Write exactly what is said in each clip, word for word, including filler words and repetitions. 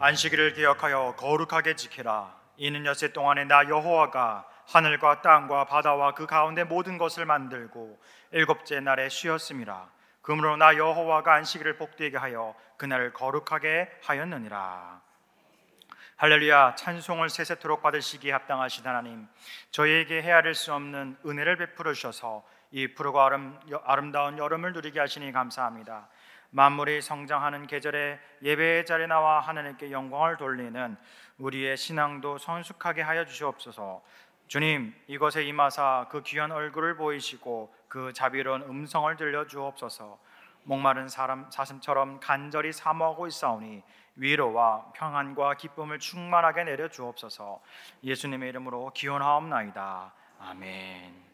안식일을 기억하여 거룩하게 지키라. 이는 엿새 동안에 나 여호와가 하늘과 땅과 바다와 그 가운데 모든 것을 만들고 일곱째 날에 쉬었음이라. 그러므로 나 여호와가 안식일을 복되게 하여 그날을 거룩하게 하였느니라. 할렐루야. 찬송을 세세토록 받으시기에 합당하신 하나님, 저희에게 헤아릴 수 없는 은혜를 베풀어 주셔서 이 푸르고 아름, 아름다운 여름을 누리게 하시니 감사합니다. 만물이 성장하는 계절에 예배의 자리에 나와 하나님께 영광을 돌리는 우리의 신앙도 성숙하게 하여 주시옵소서. 주님, 이곳에 임하사 그 귀한 얼굴을 보이시고 그 자비로운 음성을 들려주옵소서. 목마른 사람 사슴처럼 간절히 사모하고 있사오니 위로와 평안과 기쁨을 충만하게 내려주옵소서. 예수님의 이름으로 기원하옵나이다. 아멘.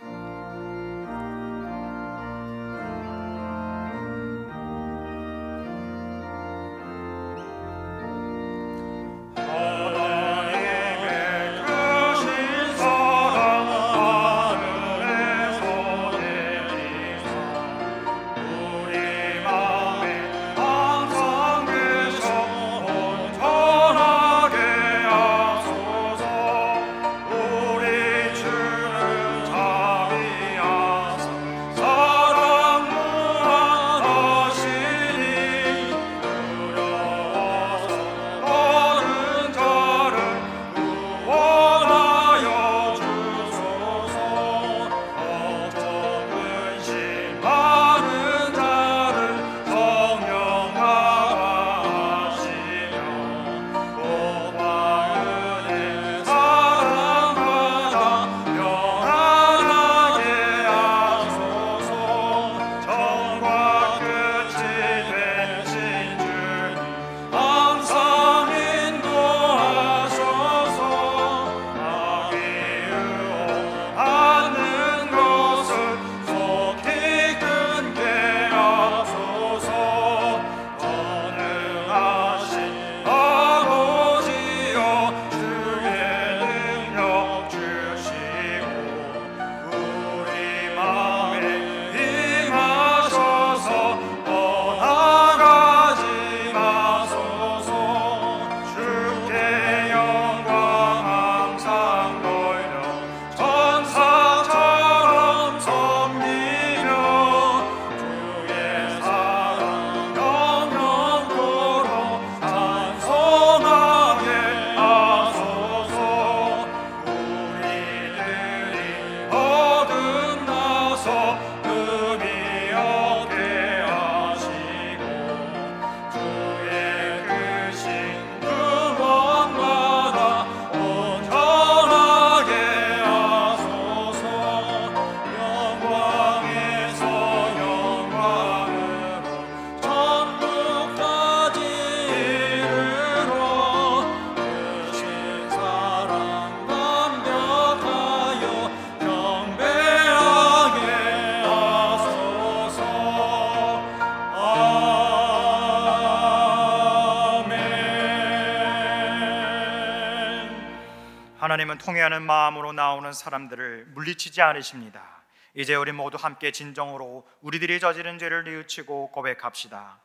하나님은 통회하는 마음으로 나오는 사람들을 물리치지 않으십니다. 이제 우리 모두 함께 진정으로 우리들이 저지른 죄를 뉘우치고 고백합시다.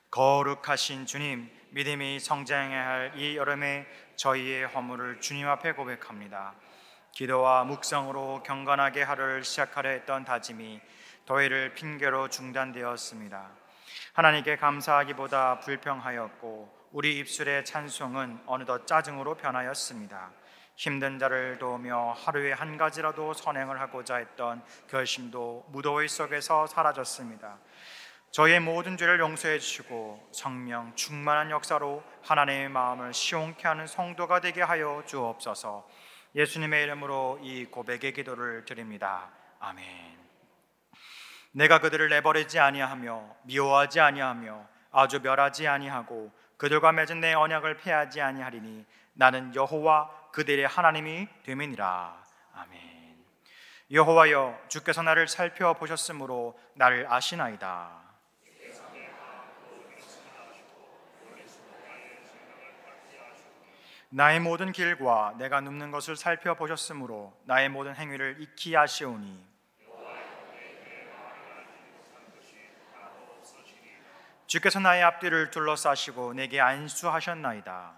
거룩하신 주님, 믿음이 성장해야 할 이 여름에 저희의 허물을 주님 앞에 고백합니다. 기도와 묵상으로 경건하게 하루를 시작하려 했던 다짐이 더위를 핑계로 중단되었습니다. 하나님께 감사하기보다 불평하였고 우리 입술의 찬송은 어느덧 짜증으로 변하였습니다. 힘든 자를 도우며 하루에 한 가지라도 선행을 하고자 했던 결심도 무더위 속에서 사라졌습니다. 저희의 모든 죄를 용서해 주시고 성령 충만한 역사로 하나님의 마음을 시원케 하는 성도가 되게 하여 주옵소서. 예수님의 이름으로 이 고백의 기도를 드립니다. 아멘. 내가 그들을 내버리지 아니하며 미워하지 아니하며 아주 멸하지 아니하고 그들과 맺은 내 언약을 폐하지 아니하리니 나는 여호와 그들의 하나님이 됨이니라. 아멘. 여호와여, 주께서 나를 살펴보셨으므로 나를 아시나이다. 나의 모든 길과 내가 눕는 것을 살펴보셨으므로 나의 모든 행위를 익히 아시오니 주께서 나의 앞뒤를 둘러싸시고 내게 안수하셨나이다.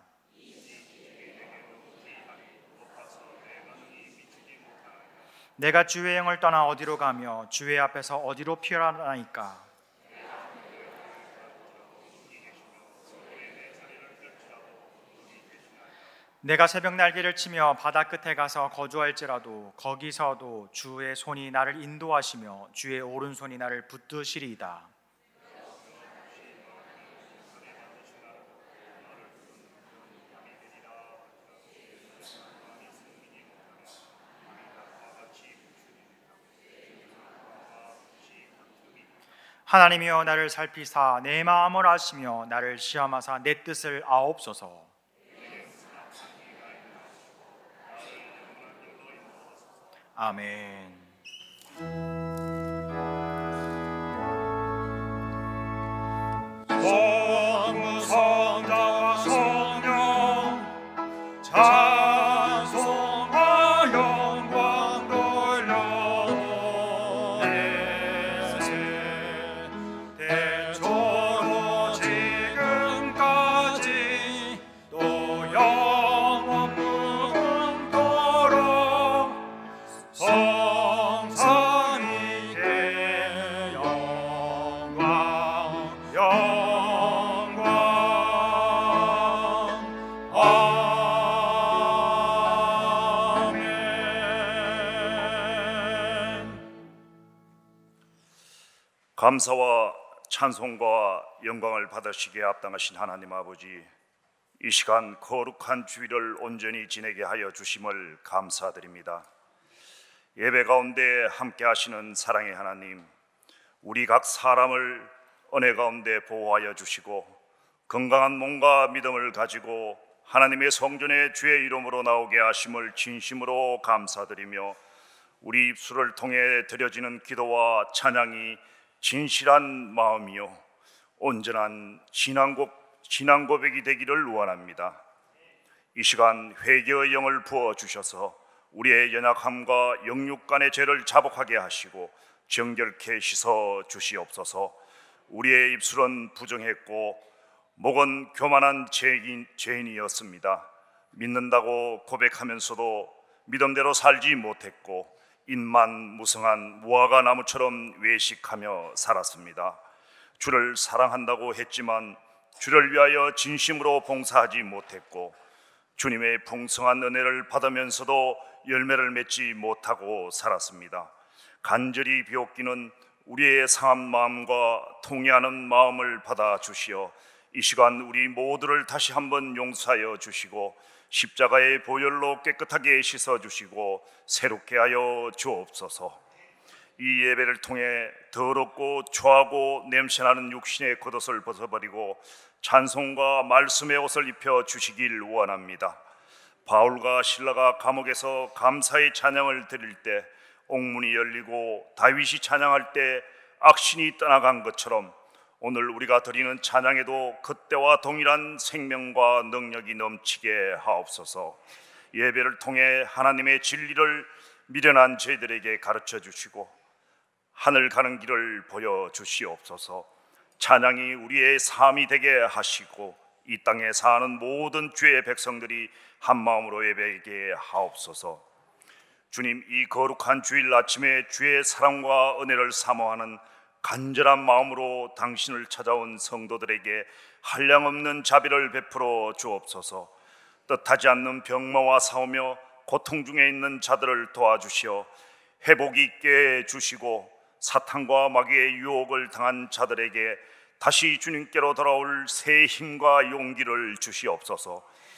내가 주의 영을 떠나 어디로 가며 주의 앞에서 어디로 피하나이까? 내가 새벽 날개를 치며 바다 끝에 가서 거주할지라도 거기서도 주의 손이 나를 인도하시며 주의 오른손이 나를 붙드시리이다. 하나님이여 나를 살피사 내 마음을 아시며 나를 시험하사 내 뜻을 아옵소서. 아멘. 성부성자와 성령 찬송과 영광 돌려내세 대초로 지금까지 또 영원 무궁토록 성삼위께 영광 영광 아멘. 감사와 찬송과 영광을 받으시기에 합당하신 하나님 아버지, 이 시간 거룩한 주일을 온전히 지내게 하여 주심을 감사드립니다. 예배 가운데 함께 하시는 사랑의 하나님, 우리 각 사람을 은혜 가운데 보호하여 주시고 건강한 몸과 믿음을 가지고 하나님의 성전에 주의 이름으로 나오게 하심을 진심으로 감사드리며, 우리 입술을 통해 드려지는 기도와 찬양이 진실한 마음이요 온전한 신앙고, 신앙 고백이 되기를 원합니다. 이 시간 회개의 영을 부어주셔서 우리의 연약함과 영육 간의 죄를 자복하게 하시고 정결케 씻어 주시옵소서. 우리의 입술은 부정했고 목은 교만한 죄인, 죄인이었습니다. 믿는다고 고백하면서도 믿음대로 살지 못했고 입만 무성한 무화과 나무처럼 외식하며 살았습니다. 주를 사랑한다고 했지만 주를 위하여 진심으로 봉사하지 못했고 주님의 풍성한 은혜를 받으면서도 열매를 맺지 못하고 살았습니다. 간절히 비옵기는 우리의 상한 마음과 통회하는 마음을 받아 주시어 이 시간 우리 모두를 다시 한번 용서하여 주시고 십자가의 보혈로 깨끗하게 씻어 주시고 새롭게 하여 주옵소서. 이 예배를 통해 더럽고 초하고 냄새나는 육신의 겉옷을 벗어버리고 찬송과 말씀의 옷을 입혀 주시길 원합니다. 바울과 실라가 감옥에서 감사의 찬양을 드릴 때 옥문이 열리고 다윗이 찬양할 때 악신이 떠나간 것처럼 오늘 우리가 드리는 찬양에도 그때와 동일한 생명과 능력이 넘치게 하옵소서. 예배를 통해 하나님의 진리를 미련한 저희들에게 가르쳐 주시고 하늘 가는 길을 보여주시옵소서. 찬양이 우리의 삶이 되게 하시고 이 땅에 사는 모든 주의 백성들이 한마음으로 예배하게 하옵소서. 주님, 이 거룩한 주일 아침에 주의 사랑과 은혜를 사모하는 간절한 마음으로 당신을 찾아온 성도들에게 한량없는 자비를 베풀어 주옵소서. 뜻하지 않는 병마와 싸우며 고통 중에 있는 자들을 도와주시어 회복 있게 해주시고 사탄과 마귀의 유혹을 당한 자들에게 다시 주님께로 돌아올 새 힘과 용기를 주시옵소서.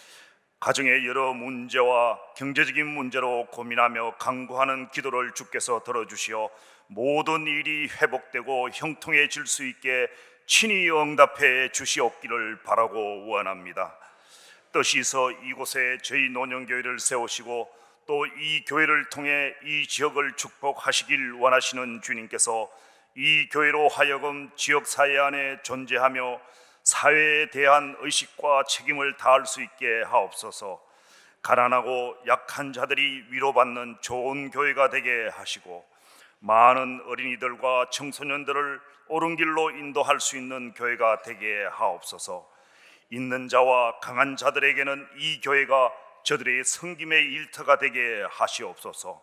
가정의 여러 문제와 경제적인 문제로 고민하며 간구하는 기도를 주께서 들어주시어 모든 일이 회복되고 형통해질 수 있게 친히 응답해 주시옵기를 바라고 원합니다. 뜻이 있어 이곳에 저희 노년교회를 세우시고 또 이 교회를 통해 이 지역을 축복하시길 원하시는 주님께서 이 교회로 하여금 지역사회 안에 존재하며 사회에 대한 의식과 책임을 다할 수 있게 하옵소서. 가난하고 약한 자들이 위로받는 좋은 교회가 되게 하시고 많은 어린이들과 청소년들을 옳은 길로 인도할 수 있는 교회가 되게 하옵소서. 있는 자와 강한 자들에게는 이 교회가 저들의 섬김의 일터가 되게 하시옵소서.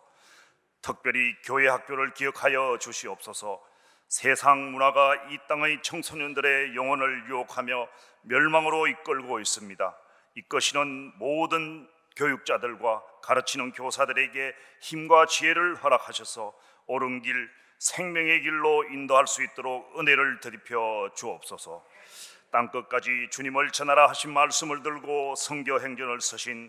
특별히 교회 학교를 기억하여 주시옵소서. 세상 문화가 이 땅의 청소년들의 영혼을 유혹하며 멸망으로 이끌고 있습니다. 이끄시는 모든 교육자들과 가르치는 교사들에게 힘과 지혜를 허락하셔서 옳은 길, 생명의 길로 인도할 수 있도록 은혜를 더입혀 주옵소서. 땅끝까지 주님을 전하라 하신 말씀을 들고 선교 행전을 서신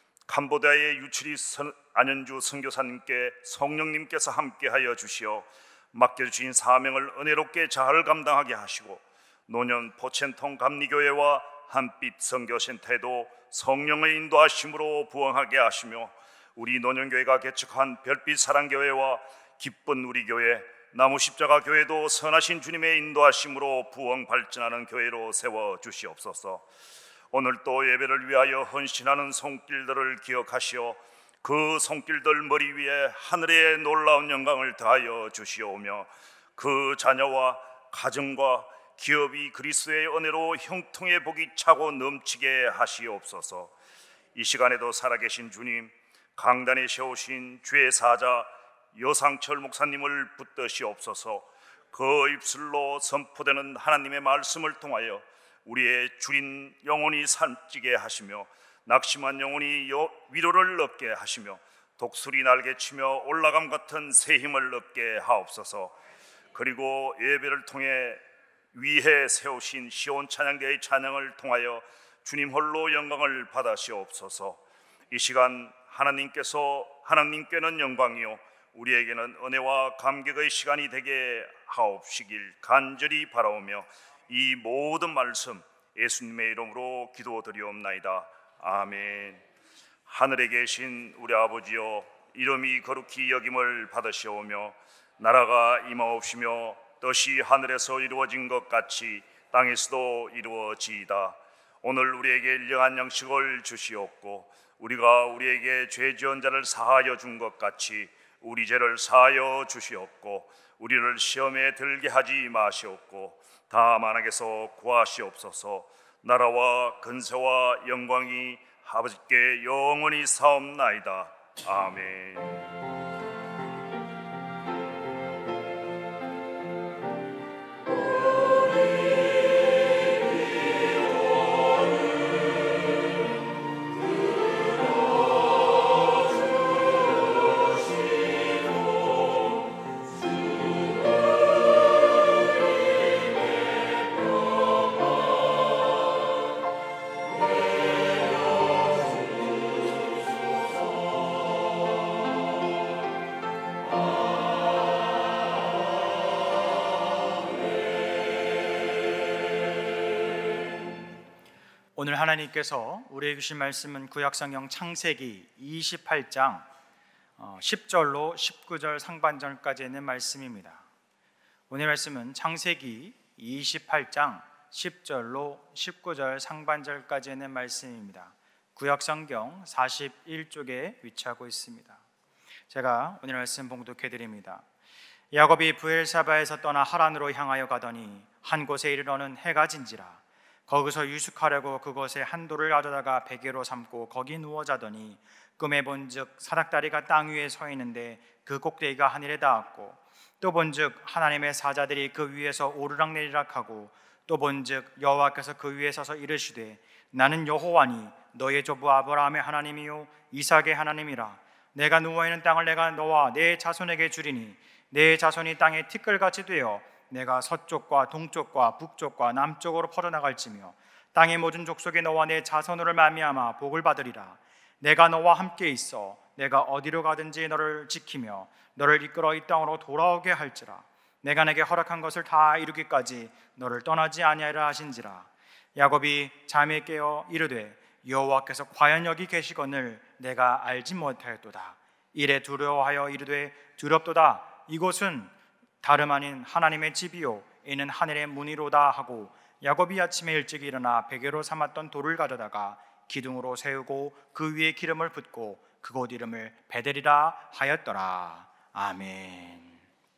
캄보디아의 유치리 안현주 선교사님께 성령님께서 함께하여 주시어 맡겨주신 사명을 은혜롭게 잘 감당하게 하시고, 노년 포첸통 감리교회와 한빛 선교센터에도 성령의 인도하심으로 부흥하게 하시며, 우리 노년교회가 개척한 별빛 사랑교회와 기쁜 우리 교회, 나무십자가 교회도 선하신 주님의 인도하심으로 부흥 발전하는 교회로 세워 주시옵소서. 오늘 또 예배를 위하여 헌신하는 손길들을 기억하시어 그 손길들 머리 위에 하늘의 놀라운 영광을 더하여 주시오며, 그 자녀와 가정과 기업이 그리스도의 은혜로 형통의 복이 차고 넘치게 하시옵소서. 이 시간에도 살아계신 주님, 강단에 세우신 주의 사자 여상철 목사님을 붙드시옵소서. 그 입술로 선포되는 하나님의 말씀을 통하여 우리의 줄인 영혼이 살찌게 하시며, 낙심한 영혼이 위로를 얻게 하시며, 독수리 날개치며 올라감 같은 새 힘을 얻게 하옵소서. 그리고 예배를 통해 위에 세우신 시온 찬양대의 찬양을 통하여 주님 홀로 영광을 받으시옵소서. 이 시간 하나님께서 하나님께는 영광이요 우리에게는 은혜와 감격의 시간이 되게 하옵시길 간절히 바라오며, 이 모든 말씀 예수님의 이름으로 기도드리옵나이다. 아멘. 하늘에 계신 우리 아버지여, 이름이 거룩히 여김을 받으시오며, 나라가 임하옵시며 뜻이 하늘에서 이루어진 것 같이 땅에서도 이루어지이다. 오늘 우리에게 일용할 양식을 주시옵고, 우리가 우리에게 죄 지은 자를 사하여 준 것 같이 우리 죄를 사하여 주시옵고, 우리를 시험에 들게 하지 마시옵고, 다만 악에서 구하시옵소서. 나라와 근세와 영광이 아버지께 영원히 사옵나이다. 아멘. 오늘 하나님께서 우리에게 주신 말씀은 구약성경 창세기 이십팔 장 십 절로 십구 절 상반절까지 있는 말씀입니다. 오늘 말씀은 창세기 이십팔 장 십 절로 십구 절 상반절까지 있는 말씀입니다. 구약성경 사십일 쪽에 위치하고 있습니다. 제가 오늘 말씀 봉독해 드립니다. 야곱이 브엘사바에서 떠나 하란으로 향하여 가더니 한 곳에 이르러는 해가 진지라. 거기서 유숙하려고 그곳에 한 돌을 가져다가 베개로 삼고 거기 누워 자더니 꿈에 본즉 사닥다리가 땅 위에 서 있는데 그 꼭대기가 하늘에 닿았고, 또 본즉 하나님의 사자들이 그 위에서 오르락내리락 하고, 또 본즉 여호와께서 그 위에 서서 이르시되 나는 여호와니 너의 조부 아브라함의 하나님이요 이삭의 하나님이라. 내가 누워있는 땅을 내가 너와 내 자손에게 주리니 내 자손이 땅에 티끌같이 되어 내가 서쪽과 동쪽과 북쪽과 남쪽으로 퍼져나갈지며, 땅의 모든 족속에 너와 내 자손으로 말미암아 복을 받으리라. 내가 너와 함께 있어 내가 어디로 가든지 너를 지키며 너를 이끌어 이 땅으로 돌아오게 할지라. 내가 내게 허락한 것을 다 이루기까지 너를 떠나지 아니하리라 하신지라. 야곱이 잠에 깨어 이르되 여호와께서 과연 여기 계시거늘 내가 알지 못하였도다. 이래 두려워하여 이르되 두렵도다. 이곳은 다름 아닌 하나님의 집이요 이는 하늘의 문이로다 하고, 야곱이 아침에 일찍 일어나 베개로 삼았던 돌을 가져다가 기둥으로 세우고 그 위에 기름을 붓고 그곳 이름을 베델이라 하였더라. 아멘.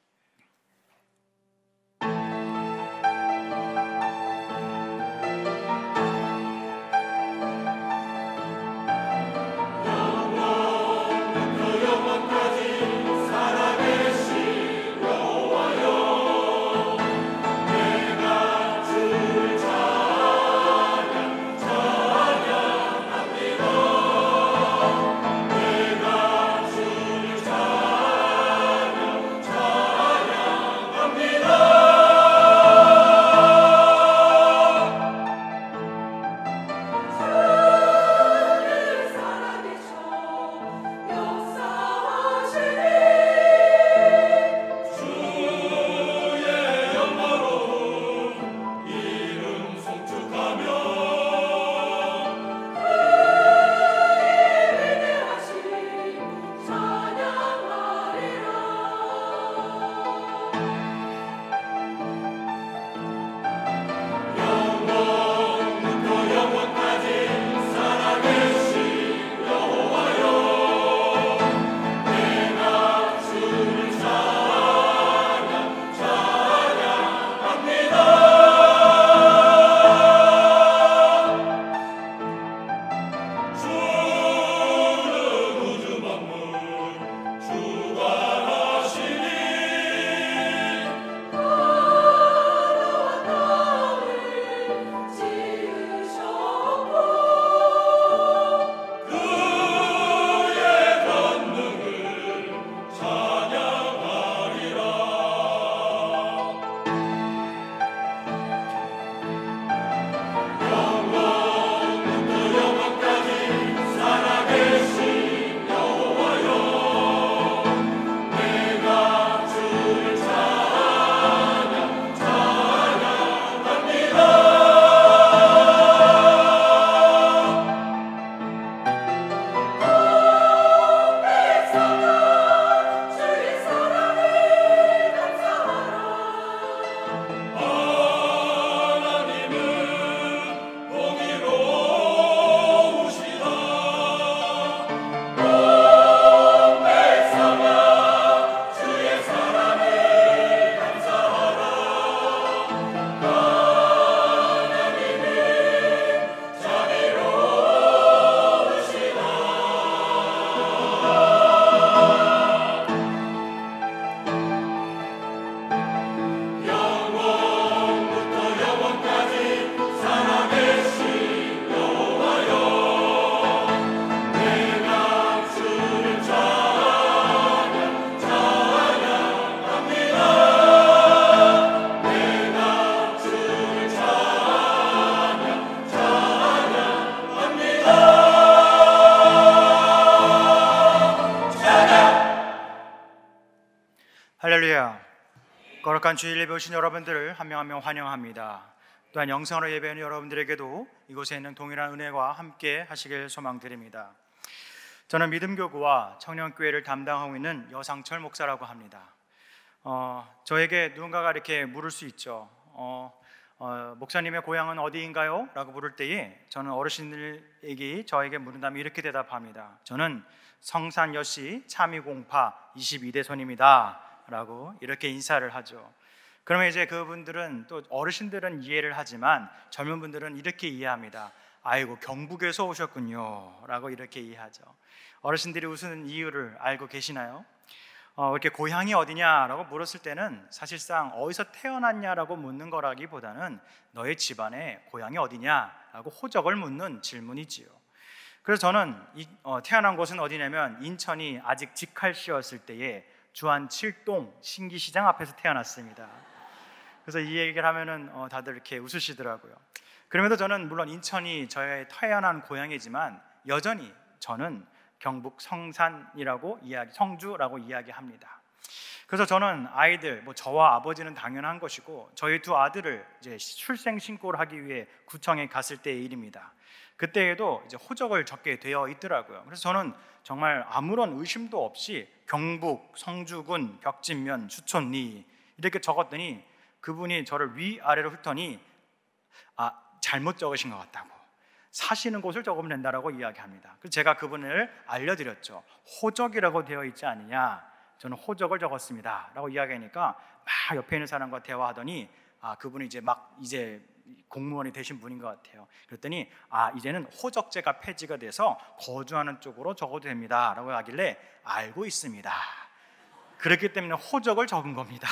거룩한 주일 예배 오신 여러분들을 한 명 한 명 환영합니다. 또한 영상으로 예배하는 여러분들에게도 이곳에 있는 동일한 은혜와 함께 하시길 소망드립니다. 저는 믿음교구와 청년교회를 담당하고 있는 여상철 목사라고 합니다. 어, 저에게 누군가가 이렇게 물을 수 있죠. 어, 어, 목사님의 고향은 어디인가요? 라고 물을 때에 저는 어르신들에게 저에게 물은다면 이렇게 대답합니다. 저는 성산 여시 참이공파 이십이 대손입니다 라고 이렇게 인사를 하죠. 그러면 이제 그분들은, 또 어르신들은 이해를 하지만 젊은 분들은 이렇게 이해합니다. 아이고, 경북에서 오셨군요 라고 이렇게 이해하죠. 어르신들이 웃는 이유를 알고 계시나요? 어, 이렇게 고향이 어디냐라고 물었을 때는 사실상 어디서 태어났냐라고 묻는 거라기보다는 너의 집안의 고향이 어디냐라고 호적을 묻는 질문이지요. 그래서 저는 이, 어, 태어난 곳은 어디냐면 인천이 아직 직할시였을 때에 주안 칠 동 신기시장 앞에서 태어났습니다. 그래서 이 얘기를 하면은 어, 다들 이렇게 웃으시더라고요. 그럼에도 저는 물론 인천이 저의 태어난 고향이지만 여전히 저는 경북 성산이라고 이야기, 성주라고 이야기합니다. 그래서 저는 아이들, 뭐 저와 아버지는 당연한 것이고 저희 두 아들을 이제 출생 신고를 하기 위해 구청에 갔을 때의 일입니다. 그때에도 이제 호적을 적게 되어 있더라고요. 그래서 저는 정말 아무런 의심도 없이 경북 성주군 벽진면 수촌리 이렇게 적었더니 그분이 저를 위아래로 훑더니 아, 잘못 적으신 것 같다고, 사시는 곳을 적으면 된다라고 이야기합니다. 그래서 제가 그분을 알려드렸죠. 호적이라고 되어 있지 않느냐, 저는 호적을 적었습니다 라고 이야기하니까 막 옆에 있는 사람과 대화하더니 아, 그분이 이제 막 이제 공무원이 되신 분인 것 같아요. 그랬더니 아, 이제는 호적제가 폐지가 돼서 거주하는 쪽으로 적어도 됩니다 라고 하길래 알고 있습니다. 그렇기 때문에 호적을 적은 겁니다.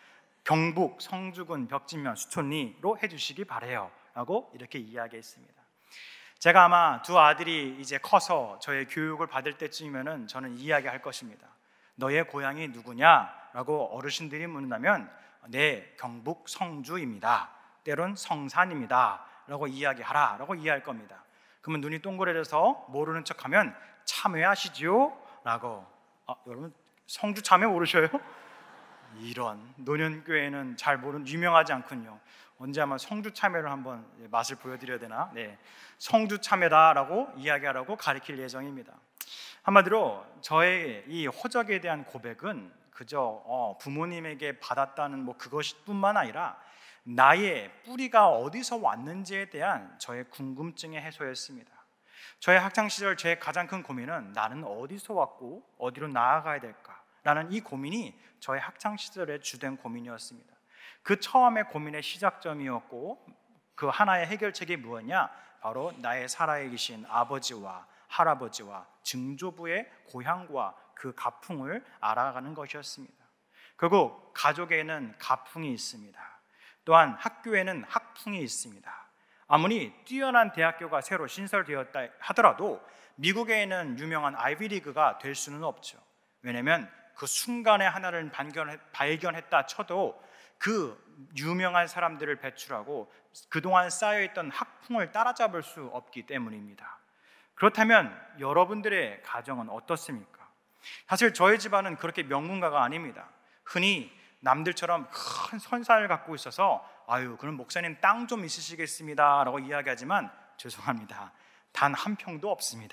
경북 성주군 벽진면 수촌리로 해주시기 바래요 라고 이렇게 이야기했습니다. 제가 아마 두 아들이 이제 커서 저의 교육을 받을 때쯤이면은 저는 이야기할 것입니다. 너의 고향이 누구냐? 라고 어르신들이 묻는다면 네, 경북 성주입니다, 때론 성산입니다 라고 이야기하라 라고 이해할 겁니다. 그러면 눈이 동그래져서 모르는 척하면 참회하시지요? 라고. 아, 여러분 성주 참회 모르셔요? 이런, 노년교회는 잘 모르는, 유명하지 않군요. 언제 아마 성주 참회를 한번 맛을 보여드려야 되나? 네, 성주 참회다라고 이야기하라고 가르칠 예정입니다. 한마디로 저의 이 호적에 대한 고백은 그저 어, 부모님에게 받았다는 뭐 그것뿐만 아니라 나의 뿌리가 어디서 왔는지에 대한 저의 궁금증의 해소였습니다. 저의 학창시절 제 가장 큰 고민은 나는 어디서 왔고 어디로 나아가야 될까? 라는 이 고민이 저의 학창시절의 주된 고민이었습니다. 그 처음의 고민의 시작점이었고 그 하나의 해결책이 무엇이냐? 바로 나의 살아에 계신 아버지와 할아버지와 증조부의 고향과 그 가풍을 알아가는 것이었습니다. 결국 가족에는 가풍이 있습니다. 또한 학교에는 학풍이 있습니다. 아무리 뛰어난 대학교가 새로 신설되었다 하더라도 미국에 있는 유명한 아이비리그가 될 수는 없죠. 왜냐하면 그 순간에 하나를 발견했다 쳐도 그 유명한 사람들을 배출하고 그동안 쌓여있던 학풍을 따라잡을 수 없기 때문입니다. 그렇다면 여러분들의 가정은 어떻습니까? 사실 저희 집안은 그렇게 명문가가 아닙니다. 흔히 남들처럼 큰 선산을 갖고 있어서 아유, 그럼 목사님 땅 좀 있으시겠습니다 라고 이야기하지만 죄송합니다, 단 한 평도 없습니다.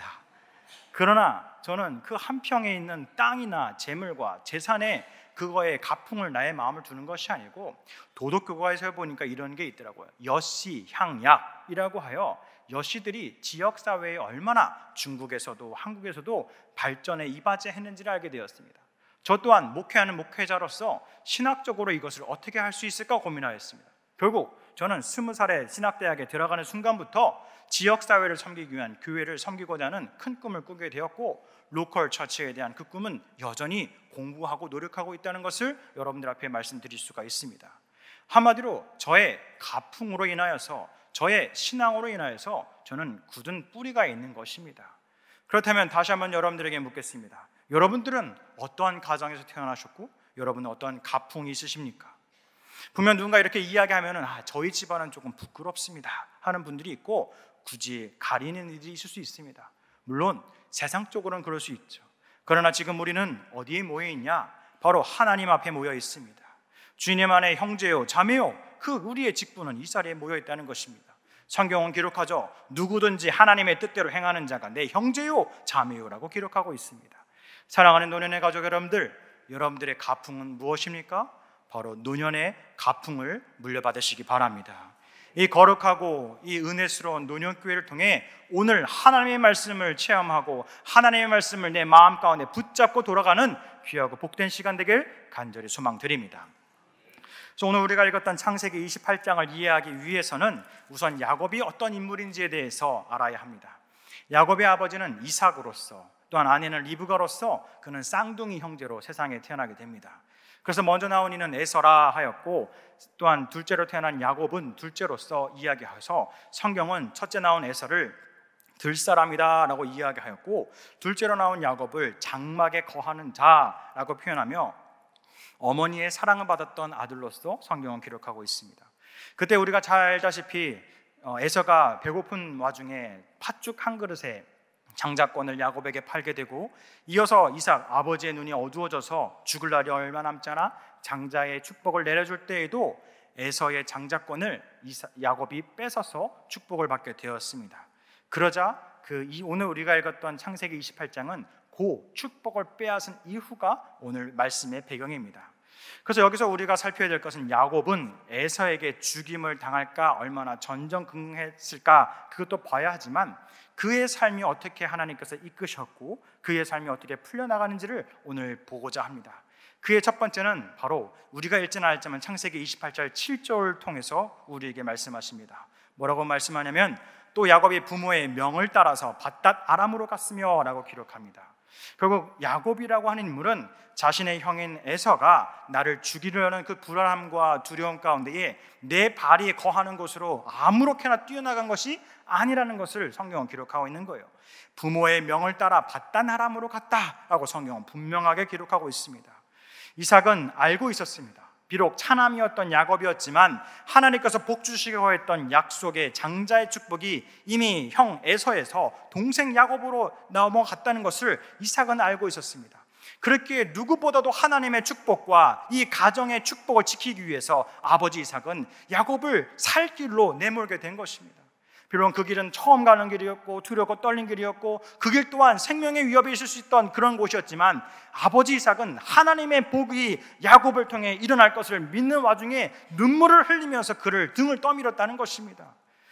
그러나 저는 그 한 평에 있는 땅이나 재물과 재산에 그거에 가풍을 나의 마음을 두는 것이 아니고 도덕교과에서 보니까 이런 게 있더라고요. 여시, 향약이라고 하여 여시들이 지역사회에 얼마나 중국에서도 한국에서도 발전에 이바지했는지를 알게 되었습니다. 저 또한 목회하는 목회자로서 신학적으로 이것을 어떻게 할 수 있을까 고민하였습니다. 결국 저는 스무 살에 신학대학에 들어가는 순간부터 지역사회를 섬기기 위한 교회를 섬기고자 하는 큰 꿈을 꾸게 되었고 로컬 처치에 대한 그 꿈은 여전히 공부하고 노력하고 있다는 것을 여러분들 앞에 말씀드릴 수가 있습니다. 한마디로 저의 가풍으로 인하여서, 저의 신앙으로 인하여서 저는 굳은 뿌리가 있는 것입니다. 그렇다면 다시 한번 여러분들에게 묻겠습니다. 여러분들은 어떠한 가정에서 태어나셨고 여러분은 어떠한 가풍이 있으십니까? 분명 누군가 이렇게 이야기하면 아, 저희 집안은 조금 부끄럽습니다 하는 분들이 있고 굳이 가리는 일이 있을 수 있습니다. 물론 세상적으로는 그럴 수 있죠. 그러나 지금 우리는 어디에 모여 있냐? 바로 하나님 앞에 모여 있습니다. 주님 안에 형제요 자매요 그 우리의 직분은 이 자리에 모여 있다는 것입니다. 성경은 기록하죠. 누구든지 하나님의 뜻대로 행하는 자가 내 형제요 자매요라고 기록하고 있습니다. 사랑하는 노년의 가족 여러분들, 여러분들의 가풍은 무엇입니까? 바로 노년의 가풍을 물려받으시기 바랍니다. 이 거룩하고 이 은혜스러운 노년교회를 통해 오늘 하나님의 말씀을 체험하고 하나님의 말씀을 내 마음 가운데 붙잡고 돌아가는 귀하고 복된 시간 되길 간절히 소망드립니다. 그래서 오늘 우리가 읽었던 창세기 이십팔 장을 이해하기 위해서는 우선 야곱이 어떤 인물인지에 대해서 알아야 합니다. 야곱의 아버지는 이삭으로서, 또한 아내는 리브가로서 그는 쌍둥이 형제로 세상에 태어나게 됩니다. 그래서 먼저 나온 이는 에서라 하였고, 또한 둘째로 태어난 야곱은 둘째로서 이야기해서 성경은 첫째 나온 에서를 들사람이다 라고 이야기하였고, 둘째로 나온 야곱을 장막에 거하는 자라고 표현하며 어머니의 사랑을 받았던 아들로서 성경은 기록하고 있습니다. 그때 우리가 잘 알다시피 에서가 배고픈 와중에 팥죽 한 그릇에 장자권을 야곱에게 팔게 되고, 이어서 이삭 아버지의 눈이 어두워져서 죽을 날이 얼마 남지 않아 장자의 축복을 내려줄 때에도 에서의 장자권을 이삭, 야곱이 뺏어서 축복을 받게 되었습니다. 그러자 그 이 오늘 우리가 읽었던 창세기 이십팔 장은 그 축복을 빼앗은 이후가 오늘 말씀의 배경입니다. 그래서 여기서 우리가 살펴야 될 것은 야곱은 에서에게 죽임을 당할까 얼마나 전전긍긍했을까 그것도 봐야 하지만 그의 삶이 어떻게 하나님께서 이끄셨고 그의 삶이 어떻게 풀려나가는지를 오늘 보고자 합니다. 그의 첫 번째는 바로 우리가 읽지는 않았지만 창세기 이십팔 장 칠 절을 통해서 우리에게 말씀하십니다. 뭐라고 말씀하냐면 또 야곱이 부모의 명을 따라서 밧닷 아람으로 갔으며 라고 기록합니다. 결국 야곱이라고 하는 인물은 자신의 형인 에서가 나를 죽이려는 그 불안함과 두려움 가운데에 내 발이 거하는 곳으로 아무렇게나 뛰어나간 것이 아니라는 것을 성경은 기록하고 있는 거예요. 부모의 명을 따라 밧닷 아람으로 갔다라고 성경은 분명하게 기록하고 있습니다. 이삭은 알고 있었습니다. 비록 차남이었던 야곱이었지만 하나님께서 복 주시고 했던 약속의 장자의 축복이 이미 형 에서에서 동생 야곱으로 넘어갔다는 것을 이삭은 알고 있었습니다. 그렇기에 누구보다도 하나님의 축복과 이 가정의 축복을 지키기 위해서 아버지 이삭은 야곱을 살 길로 내몰게 된 것입니다. 비록 그 길은 처음 가는 길이었고 두렵고 떨린 길이었고 그 길 또한 생명의 위협이 있을 수 있던 그런 곳이었지만 아버지 이삭은 하나님의 복이 야곱을 통해 일어날 것을 믿는 와중에 눈물을 흘리면서 그를 등을 떠밀었다는 것입니다.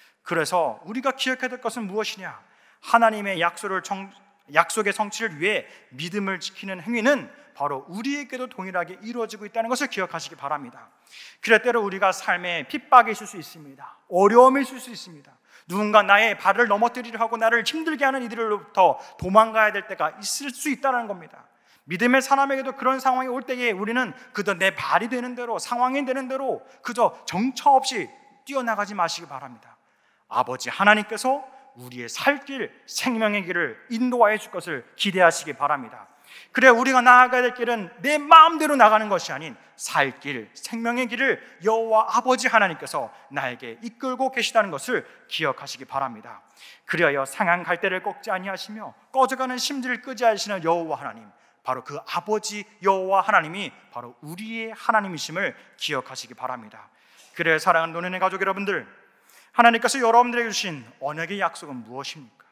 그래서 우리가 기억해야 될 것은 무엇이냐? 하나님의 약속을 정, 약속의 성취를 위해 믿음을 지키는 행위는 바로 우리에게도 동일하게 이루어지고 있다는 것을 기억하시기 바랍니다. 그럴 때로 우리가 삶에 핍박이 있을 수 있습니다. 어려움이 있을 수 있습니다. 누군가 나의 발을 넘어뜨리려 하고 나를 힘들게 하는 이들로부터 도망가야 될 때가 있을 수 있다는 겁니다. 믿음의 사람에게도 그런 상황이 올 때에 우리는 그저 내 발이 되는 대로 상황이 되는 대로 그저 정처 없이 뛰어나가지 마시기 바랍니다. 아버지 하나님께서 우리의 살 길, 생명의 길을 인도하여 줄 것을 기대하시기 바랍니다. 그래 우리가 나아가야 될 길은 내 마음대로 나가는 것이 아닌 살 길, 생명의 길을 여호와 아버지 하나님께서 나에게 이끌고 계시다는 것을 기억하시기 바랍니다. 그리하여 상한 갈대를 꺾지 아니하시며 꺼져가는 심지를 끄지 하시는 여호와 하나님, 바로 그 아버지 여호와 하나님이 바로 우리의 하나님이심을 기억하시기 바랍니다. 그래 사랑하는 노년의 가족 여러분들, 하나님께서 여러분들에게 주신 언약의 약속은 무엇입니까?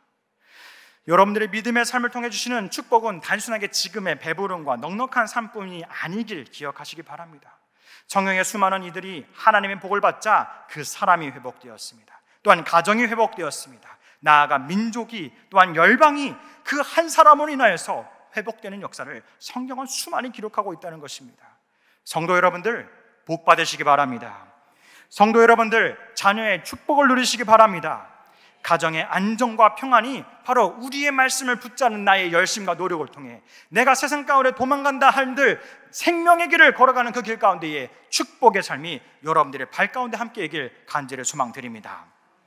여러분들의 믿음의 삶을 통해 주시는 축복은 단순하게 지금의 배부름과 넉넉한 삶뿐이 아니길 기억하시기 바랍니다. 성경의 수많은 이들이 하나님의 복을 받자 그 사람이 회복되었습니다. 또한 가정이 회복되었습니다. 나아가 민족이 또한 열방이 그 한 사람으로 인하여서 회복되는 역사를 성경은 수많이 기록하고 있다는 것입니다. 성도 여러분들 복 받으시기 바랍니다. 성도 여러분들 자녀의 축복을 누리시기 바랍니다. 가정의 안정과 평안이 바로 우리의 말씀을 붙잡는 나의 열심과 노력을 통해 내가 세상 가운데 도망간다 한들 생명의 길을 걸어가는 그 길 가운데에 축복의 삶이 여러분들의 발 가운데 함께 있길 간절히 소망드립니다.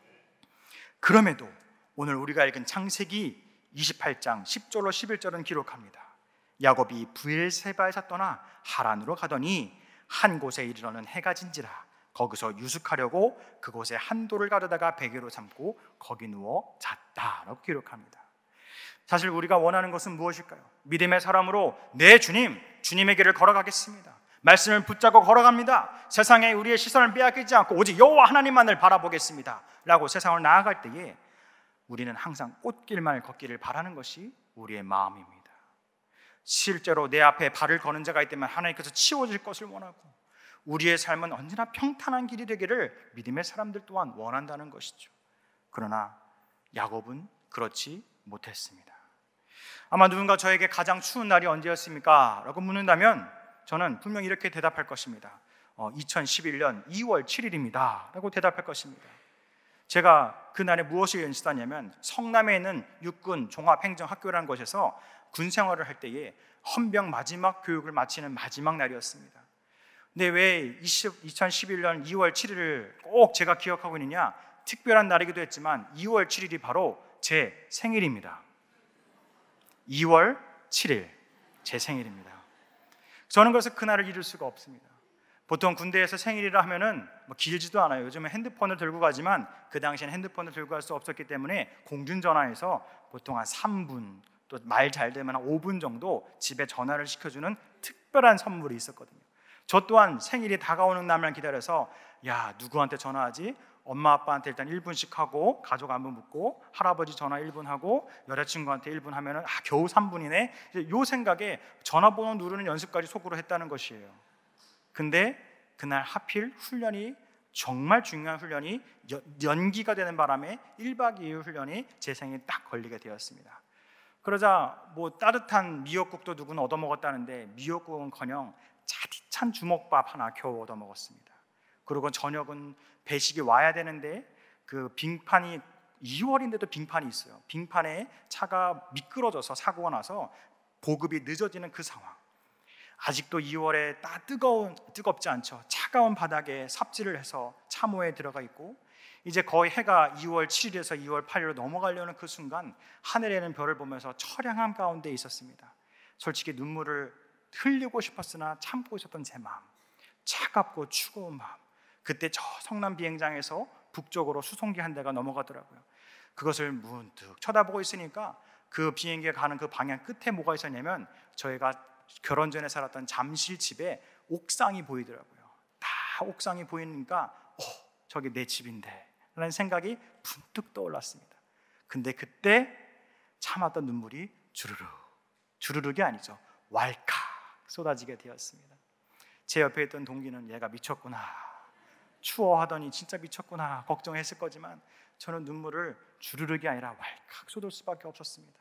그럼에도 오늘 우리가 읽은 창세기 이십팔 장 십 절로 십일 절은 기록합니다. 야곱이 브엘세바에서 떠나 하란으로 가더니 한 곳에 이르러는 해가 진지라 거기서 유숙하려고 그곳에 한 돌을 가져다가 베개로 삼고 거기 누워 잤다라고 기록합니다. 사실 우리가 원하는 것은 무엇일까요? 믿음의 사람으로 내 주님, 주님의 길을 걸어가겠습니다. 말씀을 붙잡고 걸어갑니다. 세상에 우리의 시선을 빼앗기지 않고 오직 여호와 하나님만을 바라보겠습니다 라고 세상을 나아갈 때에 우리는 항상 꽃길만을 걷기를 바라는 것이 우리의 마음입니다. 실제로 내 앞에 발을 거는 자가 있다면 하나님께서 치워질 것을 원하고 우리의 삶은 언제나 평탄한 길이 되기를 믿음의 사람들 또한 원한다는 것이죠. 그러나 야곱은 그렇지 못했습니다. 아마 누군가 저에게 가장 추운 날이 언제였습니까? 라고 묻는다면 저는 분명히 이렇게 대답할 것입니다. 어, 이천십일 년 이월 칠일입니다 라고 대답할 것입니다. 제가 그날에 무엇을 연습하냐면 성남에 있는 육군 종합행정학교라는 곳에서 군 생활을 할 때에 헌병 마지막 교육을 마치는 마지막 날이었습니다. 근데 왜 이천십일 년 이월 칠일을 꼭 제가 기억하고 있느냐? 특별한 날이기도 했지만 이월 칠일이 바로 제 생일입니다. 이월 칠일 제 생일입니다. 저는 그래서 그날을 잊을 수가 없습니다. 보통 군대에서 생일이라 하면은 뭐 길지도 않아요. 요즘은 핸드폰을 들고 가지만 그 당시에는 핸드폰을 들고 갈 수 없었기 때문에 공중전화에서 보통 한 삼 분 또 말 잘 되면 한 오 분 정도 집에 전화를 시켜주는 특별한 선물이 있었거든요. 저 또한 생일이 다가오는 날만 기다려서 야 누구한테 전화하지? 엄마 아빠한테 일단 일 분씩 하고 가족 안부 묻고 할아버지 전화 일 분 하고 여자친구한테 일 분 하면은 아 겨우 삼 분이네. 요 생각에 전화번호 누르는 연습까지 속으로 했다는 것이에요. 근데 그날 하필 훈련이 정말 중요한 훈련이 연기가 되는 바람에 일 박 이 일 훈련이 제 생일에 딱 걸리게 되었습니다. 그러자 뭐 따뜻한 미역국도 누구는 얻어먹었다는데 미역국은커녕 차디찬 주먹밥 하나 겨우 얻어먹었습니다. 그리고 저녁은 배식이 와야 되는데 그 빙판이 이월인데도 빙판이 있어요. 빙판에 차가 미끄러져서 사고가 나서 보급이 늦어지는 그 상황. 아직도 이월에 따 뜨거운 뜨겁지 않죠. 차가운 바닥에 삽질을 해서 참호에 들어가 있고 이제 거의 해가 이월 칠일에서 이월 팔일로 넘어가려는 그 순간 하늘에는 별을 보면서 처량함 가운데 있었습니다. 솔직히 눈물을 흘리고 싶었으나 참고 있었던 제 마음, 차갑고 추거운 마음. 그때 저 성남 비행장에서 북쪽으로 수송기 한 대가 넘어가더라고요. 그것을 문득 쳐다보고 있으니까 그 비행기가 가는 그 방향 끝에 뭐가 있었냐면 저희가 결혼 전에 살았던 잠실 집에 옥상이 보이더라고요. 다 옥상이 보이니까 어, 저기 내 집인데 라는 생각이 분뜩 떠올랐습니다. 근데 그때 참았던 눈물이 주르륵, 주르륵이 아니죠, 왈칵 쏟아지게 되었습니다. 제 옆에 있던 동기는 얘가 미쳤구나, 추워하더니 진짜 미쳤구나 걱정했을 거지만 저는 눈물을 주르륵이 아니라 왈칵 쏟을 수밖에 없었습니다.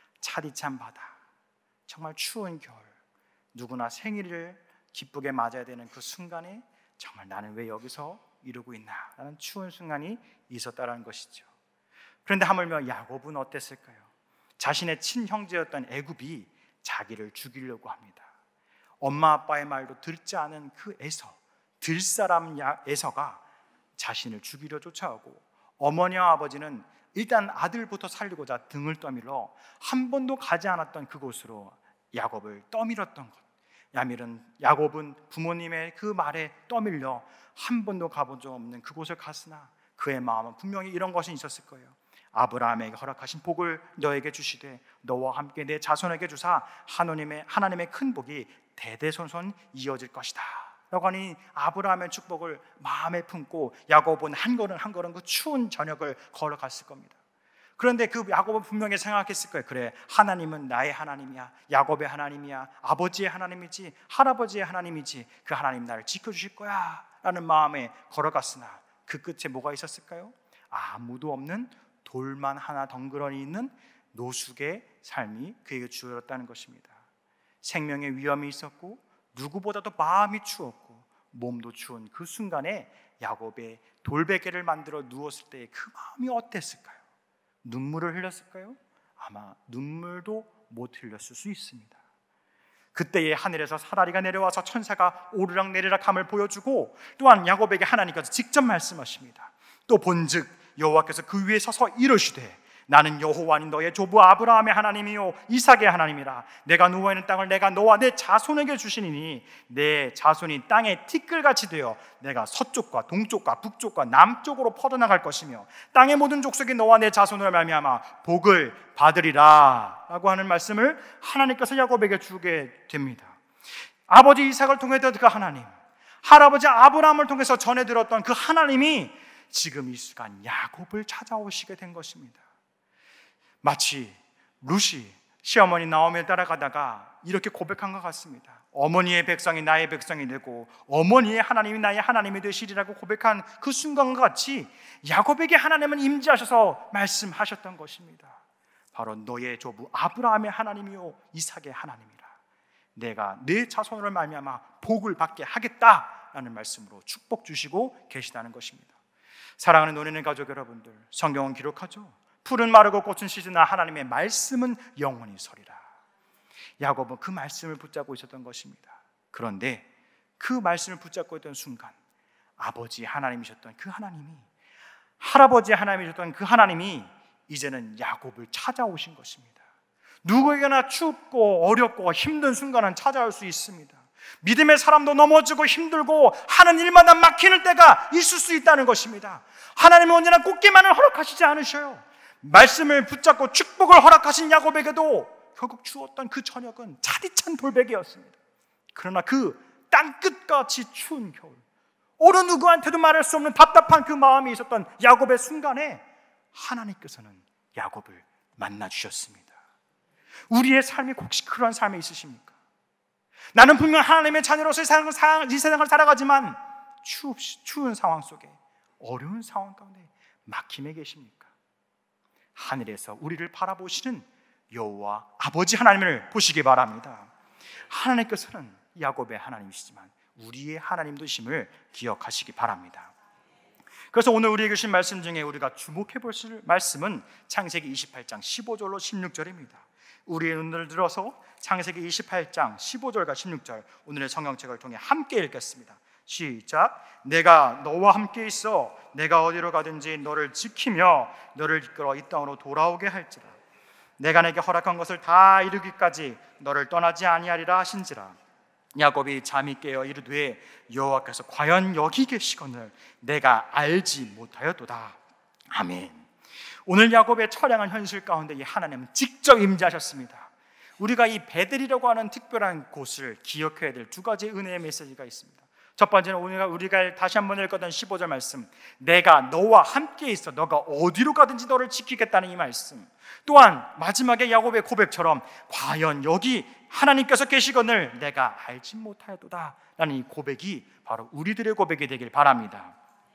차디찬 바다, 정말 추운 겨울, 누구나 생일을 기쁘게 맞아야 되는 그 순간에 정말 나는 왜 여기서 이러고 있나 라는 추운 순간이 있었다는 것이죠. 그런데 하물며 야곱은 어땠을까요? 자신의 친형제였던 애굽이 자기를 죽이려고 합니다. 엄마 아빠의 말도 듣지 않은 그 에서, 들사람 에서가 자신을 죽이려 쫓아오고 어머니와 아버지는 일단 아들부터 살리고자 등을 떠밀어 한 번도 가지 않았던 그곳으로 야곱을 떠밀었던 것. 야밀은 야곱은 부모님의 그 말에 떠밀려 한 번도 가본 적 없는 그곳을 갔으나 그의 마음은 분명히 이런 것이 있었을 거예요. 아브라함에게 허락하신 복을 너에게 주시되 너와 함께 내 자손에게 주사 하나님의, 하나님의 큰 복이 대대손손 이어질 것이다 라고 하니 아브라함의 축복을 마음에 품고 야곱은 한 걸음 한 걸음 그 추운 저녁을 걸어갔을 겁니다. 그런데 그 야곱은 분명히 생각했을 거예요. 그래, 하나님은 나의 하나님이야, 야곱의 하나님이야, 아버지의 하나님이지, 할아버지의 하나님이지, 그 하나님 나를 지켜주실 거야 라는 마음에 걸어갔으나 그 끝에 뭐가 있었을까요? 아무도 없는 돌만 하나 덩그러니 있는 노숙의 삶이 그에게 주어졌다는 것입니다. 생명의 위험이 있었고 누구보다도 마음이 추웠고 몸도 추운 그 순간에 야곱의 돌베개를 만들어 누웠을 때의 그 마음이 어땠을까요? 눈물을 흘렸을까요? 아마 눈물도 못 흘렸을 수 있습니다. 그때에 하늘에서 사다리가 내려와서 천사가 오르락 내리락 함을 보여주고 또한 야곱에게 하나님께서 직접 말씀하십니다. 또 본즉 여호와께서 그 위에 서서 이르시되 나는 여호와니 너의 조부 아브라함의 하나님이요 이삭의 하나님이라. 내가 누워있는 땅을 내가 너와 내 자손에게 주시니니 내 자손이 땅에 티끌같이 되어 내가 서쪽과 동쪽과 북쪽과 남쪽으로 퍼져나갈 것이며 땅의 모든 족속이 너와 내 자손으로 말미암아 복을 받으리라 라고 하는 말씀을 하나님께서 야곱에게 주게 됩니다. 아버지 이삭을 통해 들었던 그 하나님, 할아버지 아브라함을 통해서 전해 들었던 그 하나님이 지금 이 순간 야곱을 찾아오시게 된 것입니다. 마치 룻이 시어머니 나오미를 따라가다가 이렇게 고백한 것 같습니다. 어머니의 백성이 나의 백성이 되고 어머니의 하나님이 나의 하나님이 되시리라고 고백한 그 순간과 같이 야곱에게 하나님은 임재하셔서 말씀하셨던 것입니다. 바로 너의 조부 아브라함의 하나님이요 이삭의 하나님이라. 내가 내 자손으로 말미암아 복을 받게 하겠다라는 말씀으로 축복 주시고 계시다는 것입니다. 사랑하는 노래는 가족 여러분들, 성경은 기록하죠. 푸른 마르고 꽃은 시드나 하나님의 말씀은 영원히 서리라. 야곱은 그 말씀을 붙잡고 있었던 것입니다. 그런데 그 말씀을 붙잡고 있던 순간 아버지 하나님이셨던 그 하나님이, 할아버지 하나님이셨던 그 하나님이 이제는 야곱을 찾아오신 것입니다. 누구에게나 춥고 어렵고 힘든 순간은 찾아올 수 있습니다. 믿음의 사람도 넘어지고 힘들고 하는 일마다 막히는 때가 있을 수 있다는 것입니다. 하나님은 언제나 꽂기만을 허락하시지 않으셔요. 말씀을 붙잡고 축복을 허락하신 야곱에게도 결국 주었던 그 저녁은 차디찬 돌베개였습니다. 그러나 그 땅끝같이 추운 겨울, 어느 누구한테도 말할 수 없는 답답한 그 마음이 있었던 야곱의 순간에 하나님께서는 야곱을 만나 주셨습니다. 우리의 삶이 혹시 그런 삶이 있으십니까? 나는 분명 하나님의 자녀로서 이 세상을 살아가지만 추, 추운 상황 속에, 어려운 상황 가운데 막힘에 계십니까? 하늘에서 우리를 바라보시는 여호와 아버지 하나님을 보시기 바랍니다. 하나님께서는 야곱의 하나님이시지만 우리의 하나님도 심을 기억하시기 바랍니다. 그래서 오늘 우리에게 주신 말씀 중에 우리가 주목해 볼 말씀은 창세기 이십팔 장 십오 절로 십육 절입니다. 우리의 눈을 들어서 창세기 이십팔 장 십오 절과 십육 절 오늘의 성경책을 통해 함께 읽겠습니다. 시작. 내가 너와 함께 있어 내가 어디로 가든지 너를 지키며 너를 이끌어 이 땅으로 돌아오게 할지라. 내가 내게 허락한 것을 다 이루기까지 너를 떠나지 아니하리라 하신지라. 야곱이 잠이 깨어 이르되 여호와께서 과연 여기 계시거늘 내가 알지 못하였도다. 아멘. 오늘 야곱의 처량한 현실 가운데 이 하나님은 직접 임재하셨습니다. 우리가 이 베델이라고 하는 특별한 곳을 기억해야 될 두 가지 은혜의 메시지가 있습니다. 첫 번째는 우리가, 우리가 다시 한번 읽었던 십오 절 말씀, 내가 너와 함께 있어 너가 어디로 가든지 너를 지키겠다는 이 말씀. 또한 마지막에 야곱의 고백처럼 과연 여기 하나님께서 계시거늘 내가 알지 못하였도다 라는 이 고백이 바로 우리들의 고백이 되길 바랍니다.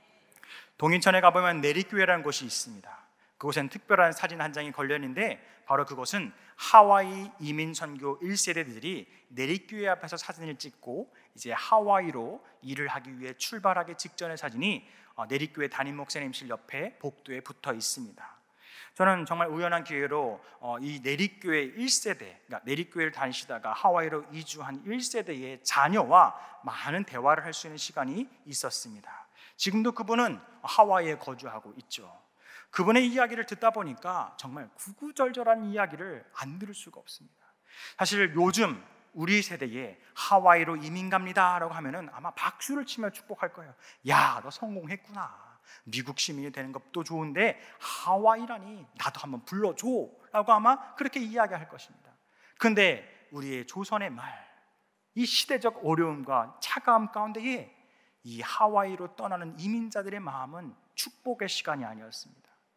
동인천에 가보면 내리교회라는 곳이 있습니다. 그곳엔 특별한 사진 한 장이 걸려있는데 바로 그곳은 하와이 이민선교 일 세대들이 내리교회 앞에서 사진을 찍고 이제 하와이로 일을 하기 위해 출발하기 직전의 사진이 내리교회 담임 목사님실 옆에 복도에 붙어 있습니다. 저는 정말 우연한 기회로 이 내리교회 일 세대, 그러니까 내리교회를 다니시다가 하와이로 이주한 일 세대의 자녀와 많은 대화를 할 수 있는 시간이 있었습니다. 지금도 그분은 하와이에 거주하고 있죠. 그분의 이야기를 듣다 보니까 정말 구구절절한 이야기를 안 들을 수가 없습니다. 사실 요즘 우리 세대에 하와이로 이민 갑니다 라고 하면은 아마 박수를 치며 축복할 거예요. 야, 너 성공했구나. 미국 시민이 되는 것도 좋은데 하와이라니 나도 한번 불러줘 라고 아마 그렇게 이야기할 것입니다. 그런데 우리의 조선의 말, 이 시대적 어려움과 차가움 가운데에 이 하와이로 떠나는 이민자들의 마음은 축복의 시간이 아니었습니다.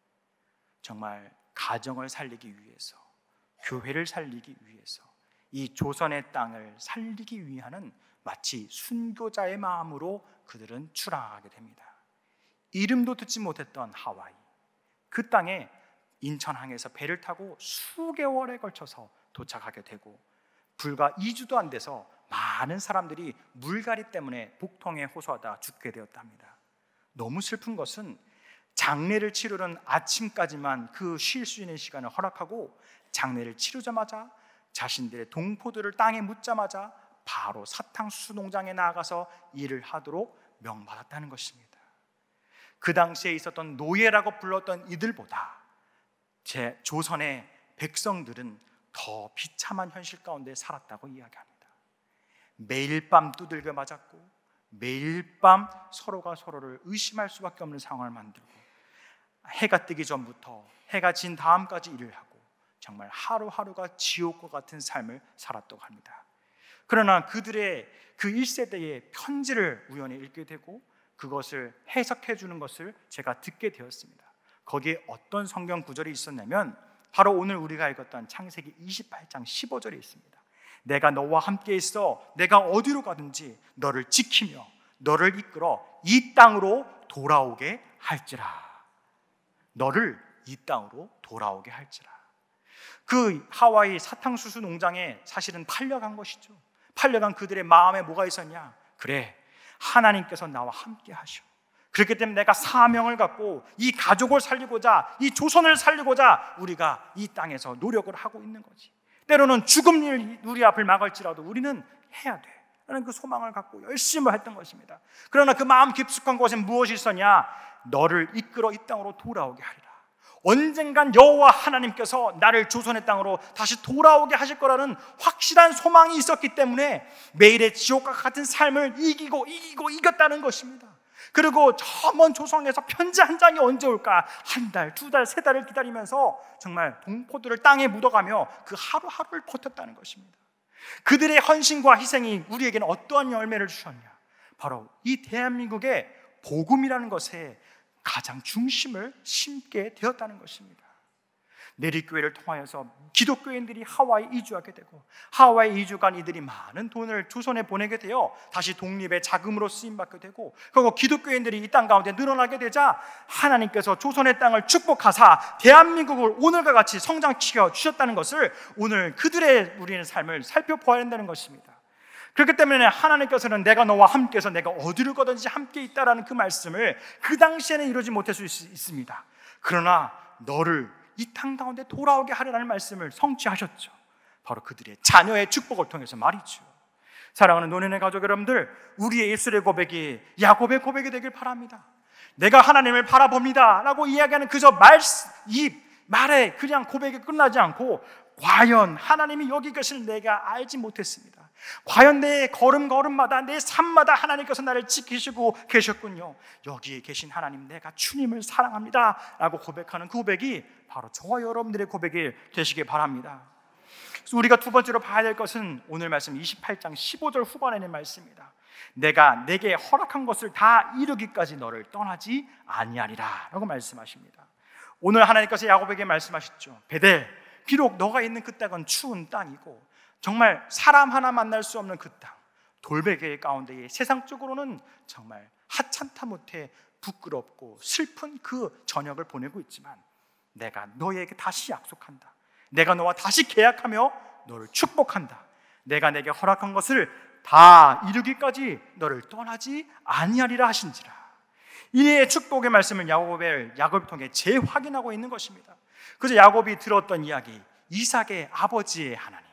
정말 가정을 살리기 위해서, 교회를 살리기 위해서, 이 조선의 땅을 살리기 위하는 마치 순교자의 마음으로 그들은 출항하게 됩니다. 이름도 듣지 못했던 하와이, 그 땅에 인천항에서 배를 타고 수개월에 걸쳐서 도착하게 되고 불과 이 주도 안 돼서 많은 사람들이 물갈이 때문에 복통에 호소하다 죽게 되었답니다. 너무 슬픈 것은 장례를 치르는 아침까지만 그 쉴 수 있는 시간을 허락하고 장례를 치르자마자 자신들의 동포들을 땅에 묻자마자 바로 사탕수수 농장에 나가서 일을 하도록 명받았다는 것입니다. 그 당시에 있었던 노예라고 불렀던 이들보다 제 조선의 백성들은 더 비참한 현실 가운데 살았다고 이야기합니다. 매일 밤 두들겨 맞았고 매일 밤 서로가 서로를 의심할 수밖에 없는 상황을 만들고 해가 뜨기 전부터 해가 진 다음까지 일을 하고 정말 하루하루가 지옥과 같은 삶을 살았다고 합니다. 그러나 그들의 그 일 세대의 편지를 우연히 읽게 되고 그것을 해석해 주는 것을 제가 듣게 되었습니다. 거기에 어떤 성경 구절이 있었냐면 바로 오늘 우리가 읽었던 창세기 이십팔 장 십오 절에 있습니다. 내가 너와 함께 있어 내가 어디로 가든지 너를 지키며 너를 이끌어 이 땅으로 돌아오게 할지라. 너를 이 땅으로 돌아오게 할지라. 그 하와이 사탕수수 농장에 사실은 팔려간 것이죠. 팔려간 그들의 마음에 뭐가 있었냐? 그래, 하나님께서 나와 함께 하셔. 그렇기 때문에 내가 사명을 갖고 이 가족을 살리고자, 이 조선을 살리고자 우리가 이 땅에서 노력을 하고 있는 거지. 때로는 죽음 일 우리 앞을 막을지라도 우리는 해야 돼 라는 그 소망을 갖고 열심히 했던 것입니다. 그러나 그 마음 깊숙한 곳에 무엇이 있었냐? 너를 이끌어 이 땅으로 돌아오게 하리라. 언젠간 여호와 하나님께서 나를 조선의 땅으로 다시 돌아오게 하실 거라는 확실한 소망이 있었기 때문에 매일의 지옥과 같은 삶을 이기고 이기고 이겼다는 것입니다. 그리고 저 먼 조선에서 편지 한 장이 언제 올까? 한 달, 두 달, 세 달을 기다리면서 정말 동포들을 땅에 묻어가며 그 하루하루를 버텼다는 것입니다. 그들의 헌신과 희생이 우리에게는 어떠한 열매를 주셨냐? 바로 이 대한민국의 복음이라는 것에 가장 중심을 심게 되었다는 것입니다. 내리교회를 통하여서 기독교인들이 하와이 이주하게 되고 하와이 이주간 이들이 많은 돈을 조선에 보내게 되어 다시 독립의 자금으로 쓰임받게 되고 그리고 기독교인들이 이 땅 가운데 늘어나게 되자 하나님께서 조선의 땅을 축복하사 대한민국을 오늘과 같이 성장시켜 주셨다는 것을 오늘 그들의 우리의 삶을 살펴보아야 한다는 것입니다. 그렇기 때문에 하나님께서는 내가 너와 함께해서 내가 어디를 가든지 함께 있다라는 그 말씀을 그 당시에는 이루지 못할 수 있, 있습니다. 그러나 너를 이 땅 가운데 돌아오게 하려는 말씀을 성취하셨죠. 바로 그들의 자녀의 축복을 통해서 말이죠. 사랑하는 노년의 가족 여러분들, 우리의 입술의 고백이 야곱의 고백이 되길 바랍니다. 내가 하나님을 바라봅니다 라고 이야기하는 그저 말, 입, 말에 그냥 고백이 끝나지 않고 과연 하나님이 여기 계실 내가 알지 못했습니다. 과연 내 걸음걸음마다 내 삶마다 하나님께서 나를 지키시고 계셨군요. 여기에 계신 하나님, 내가 주님을 사랑합니다 라고 고백하는 그 고백이 바로 저와 여러분들의 고백이 되시길 바랍니다. 그래서 우리가 두 번째로 봐야 될 것은 오늘 말씀 이십팔 장 십오 절 후반에 있는 말씀입니다. 내가 내게 허락한 것을 다 이루기까지 너를 떠나지 아니하리라 라고 말씀하십니다. 오늘 하나님께서 야곱에게 말씀하셨죠. 베델, 비록 너가 있는 그 땅은 추운 땅이고 정말 사람 하나 만날 수 없는 그 땅, 돌베개 가운데에 세상적으로는 정말 하찮다 못해 부끄럽고 슬픈 그 저녁을 보내고 있지만 내가 너에게 다시 약속한다. 내가 너와 다시 계약하며 너를 축복한다. 내가 내게 허락한 것을 다 이루기까지 너를 떠나지 아니하리라 하신지라. 이의 축복의 말씀을 야곱을 야곱을 통해 재확인하고 있는 것입니다. 그래서 야곱이 들었던 이야기, 이삭의 아버지의 하나님,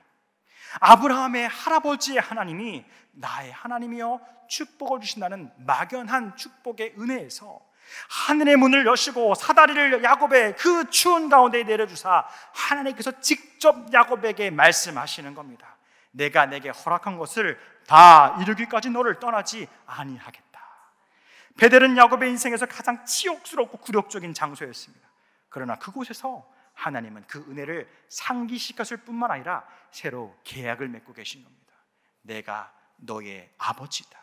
아브라함의 할아버지의 하나님이 나의 하나님이여 축복을 주신다는 막연한 축복의 은혜에서 하늘의 문을 여시고 사다리를 야곱의 그 추운 가운데 내려주사 하나님께서 직접 야곱에게 말씀하시는 겁니다. 내가 내게 허락한 것을 다 이루기까지 너를 떠나지 아니하겠다. 베델은 야곱의 인생에서 가장 치욕스럽고 굴욕적인 장소였습니다. 그러나 그곳에서 하나님은 그 은혜를 상기시켰을 뿐만 아니라 새로 계약을 맺고 계신 겁니다. 내가 너의 아버지다.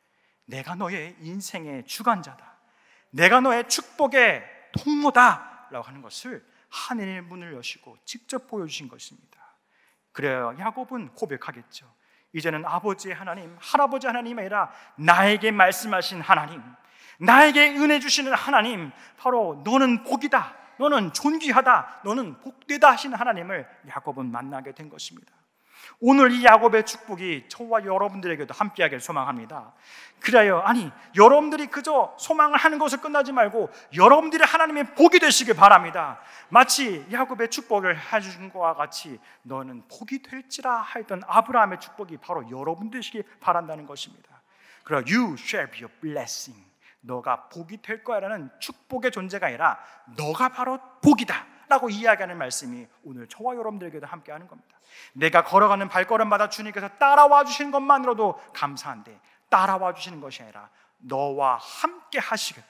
내가 너의 인생의 주관자다. 내가 너의 축복의 통로다 라고 하는 것을 하늘의 문을 여시고 직접 보여주신 것입니다. 그래야 야곱은 고백하겠죠. 이제는 아버지의 하나님, 할아버지 하나님이 아니라 나에게 말씀하신 하나님, 나에게 은혜 주시는 하나님, 바로 너는 복이다, 너는 존귀하다, 너는 복되다 하신 하나님을 야곱은 만나게 된 것입니다. 오늘 이 야곱의 축복이 저와 여러분들에게도 함께하길 소망합니다. 그래요, 아니 여러분들이 그저 소망을 하는 것을 끝나지 말고 여러분들이 하나님의 복이 되시길 바랍니다. 마치 야곱의 축복을 해주신 것과 같이 너는 복이 될지라 하였던 아브라함의 축복이 바로 여러분 되시길 바란다는 것입니다. 그래서 you shall be a blessing, 너가 복이 될 거야라는 축복의 존재가 아니라 너가 바로 복이다 라고 이야기하는 말씀이 오늘 저와 여러분들에게도 함께하는 겁니다. 내가 걸어가는 발걸음마다 주님께서 따라와 주시는 것만으로도 감사한데 따라와 주시는 것이 아니라 너와 함께 하시겠다,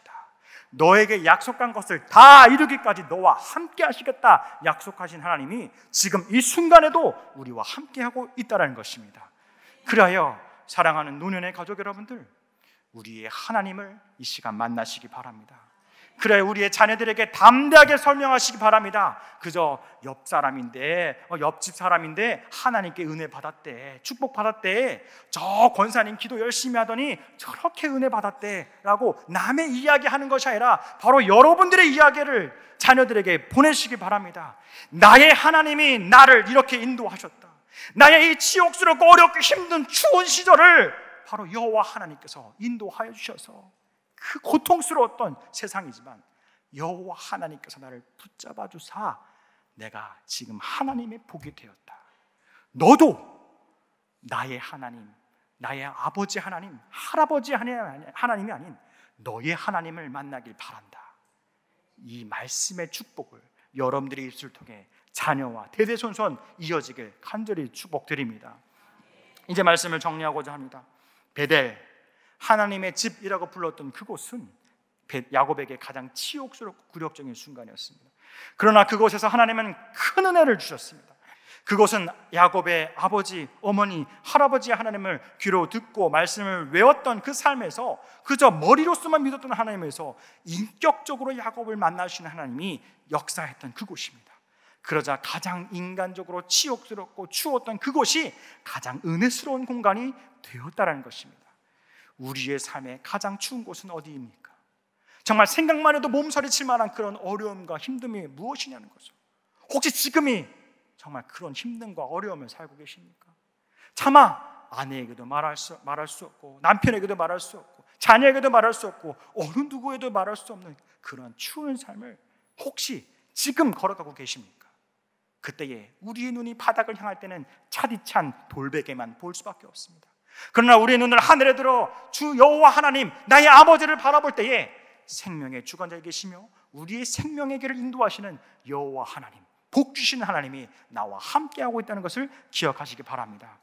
너에게 약속한 것을 다 이루기까지 너와 함께 하시겠다 약속하신 하나님이 지금 이 순간에도 우리와 함께하고 있다는 것입니다. 그리하여 사랑하는 노년의 가족 여러분들, 우리의 하나님을 이 시간 만나시기 바랍니다. 그래, 우리의 자녀들에게 담대하게 설명하시기 바랍니다. 그저 옆 사람인데, 어, 옆집 사람인데 하나님께 은혜 받았대, 축복 받았대, 저 권사님 기도 열심히 하더니 저렇게 은혜 받았대 라고 남의 이야기하는 것이 아니라 바로 여러분들의 이야기를 자녀들에게 보내시기 바랍니다. 나의 하나님이 나를 이렇게 인도하셨다. 나의 이 치욕스럽고 어렵고 힘든 추운 시절을 바로 여호와 하나님께서 인도하여 주셔서, 그 고통스러웠던 세상이지만 여호와 하나님께서 나를 붙잡아 주사 내가 지금 하나님의 복이 되었다. 너도 나의 하나님, 나의 아버지 하나님, 할아버지 하나님이 아닌 너의 하나님을 만나길 바란다. 이 말씀의 축복을 여러분들의 입술을 통해 자녀와 대대손손 이어지길 간절히 축복드립니다. 이제 말씀을 정리하고자 합니다. 베델, 하나님의 집이라고 불렀던 그곳은 야곱에게 가장 치욕스럽고 굴욕적인 순간이었습니다. 그러나 그곳에서 하나님은 큰 은혜를 주셨습니다. 그곳은 야곱의 아버지, 어머니, 할아버지 하나님을 귀로 듣고 말씀을 외웠던 그 삶에서 그저 머리로서만 믿었던 하나님에서 인격적으로 야곱을 만나시는 하나님이 역사했던 그곳입니다. 그러자 가장 인간적으로 치욕스럽고 추웠던 그곳이 가장 은혜스러운 공간이 되었다는 것입니다. 우리의 삶의 가장 추운 곳은 어디입니까? 정말 생각만 해도 몸서리칠 만한 그런 어려움과 힘듦이 무엇이냐는 거죠. 혹시 지금이 정말 그런 힘듦과 어려움을 살고 계십니까? 차마 아내에게도 말할 수, 말할 수 없고, 남편에게도 말할 수 없고, 자녀에게도 말할 수 없고, 어느 누구에도 말할 수 없는 그런 추운 삶을 혹시 지금 걸어가고 계십니까? 그때에 우리의 눈이 바닥을 향할 때는 차디찬 돌베개만 볼 수밖에 없습니다. 그러나 우리의 눈을 하늘에 들어 주 여호와 하나님, 나의 아버지를 바라볼 때에 생명의 주관자에 계시며 우리의 생명의 길을 인도하시는 여호와 하나님, 복 주시는 하나님이 나와 함께하고 있다는 것을 기억하시기 바랍니다.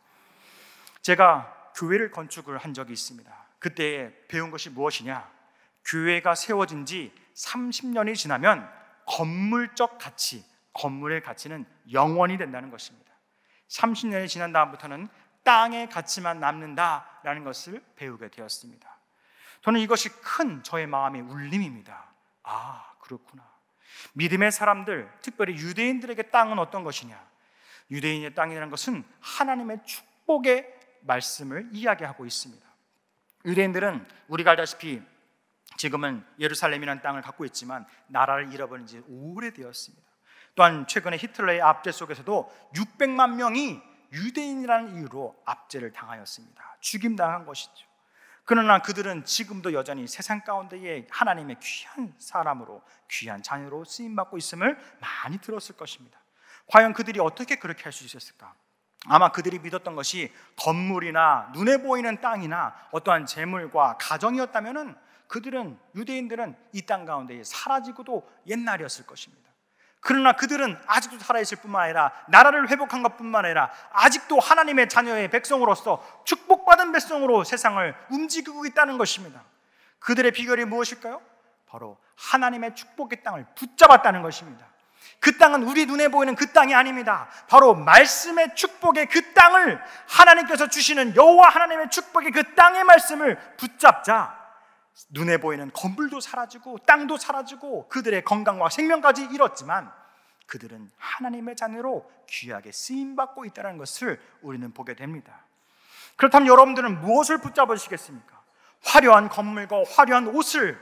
제가 교회를 건축을 한 적이 있습니다. 그때 배운 것이 무엇이냐? 교회가 세워진 지 삼십 년이 지나면 건물적 가치, 건물의 가치는 영원히 된다는 것입니다. 삼십 년이 지난 다음부터는 땅의 가치만 남는다라는 것을 배우게 되었습니다. 저는 이것이 큰 저의 마음의 울림입니다. 아, 그렇구나. 믿음의 사람들, 특별히 유대인들에게 땅은 어떤 것이냐? 유대인의 땅이라는 것은 하나님의 축복의 말씀을 이야기하고 있습니다. 유대인들은 우리가 알다시피 지금은 예루살렘이라는 땅을 갖고 있지만 나라를 잃어버린 지 오래되었습니다. 또한 최근에 히틀러의 압제 속에서도 육백만 명이 유대인이라는 이유로 압제를 당하였습니다. 죽임당한 것이죠. 그러나 그들은 지금도 여전히 세상 가운데에 하나님의 귀한 사람으로, 귀한 자녀로 쓰임받고 있음을 많이 들었을 것입니다. 과연 그들이 어떻게 그렇게 할 수 있었을까? 아마 그들이 믿었던 것이 건물이나 눈에 보이는 땅이나 어떠한 재물과 가정이었다면 그들은, 유대인들은 이 땅 가운데 사라지고도 옛날이었을 것입니다. 그러나 그들은 아직도 살아있을 뿐만 아니라 나라를 회복한 것뿐만 아니라 아직도 하나님의 자녀의 백성으로서 축복받은 백성으로 세상을 움직이고 있다는 것입니다. 그들의 비결이 무엇일까요? 바로 하나님의 축복의 땅을 붙잡았다는 것입니다. 그 땅은 우리 눈에 보이는 그 땅이 아닙니다. 바로 말씀의 축복의 그 땅을, 하나님께서 주시는 여호와 하나님의 축복의 그 땅의 말씀을 붙잡자 눈에 보이는 건물도 사라지고 땅도 사라지고 그들의 건강과 생명까지 잃었지만 그들은 하나님의 자녀로 귀하게 쓰임받고 있다는 것을 우리는 보게 됩니다. 그렇다면 여러분들은 무엇을 붙잡으시겠습니까? 화려한 건물과 화려한 옷을,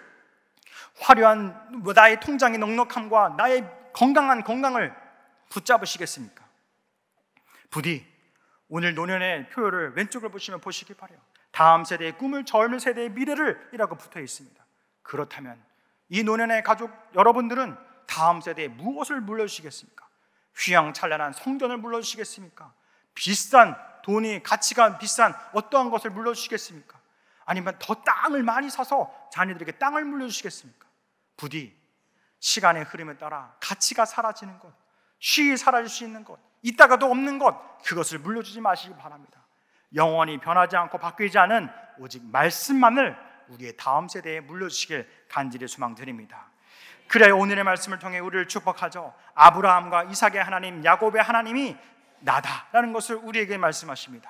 화려한 나의 통장의 넉넉함과 나의 건강한 건강을 붙잡으시겠습니까? 부디 오늘 노년의 표를 왼쪽을 보시면 보시기 바라요. 다음 세대의 꿈을, 젊은 세대의 미래를 이라고 붙어 있습니다. 그렇다면 이 노년의 가족 여러분들은 다음 세대에 무엇을 물려주시겠습니까? 휘황찬란한 성전을 물려주시겠습니까? 비싼 돈이, 가치가 비싼 어떠한 것을 물려주시겠습니까? 아니면 더 땅을 많이 사서 자녀들에게 땅을 물려주시겠습니까? 부디 시간의 흐름에 따라 가치가 사라지는 것, 쉬이 사라질 수 있는 것, 있다가도 없는 것, 그것을 물려주지 마시기 바랍니다. 영원히 변하지 않고 바뀌지 않은 오직 말씀만을 우리의 다음 세대에 물려주시길 간절히 소망드립니다. 그래 오늘의 말씀을 통해 우리를 축복하죠. 아브라함과 이삭의 하나님, 야곱의 하나님이 나다라는 것을 우리에게 말씀하십니다.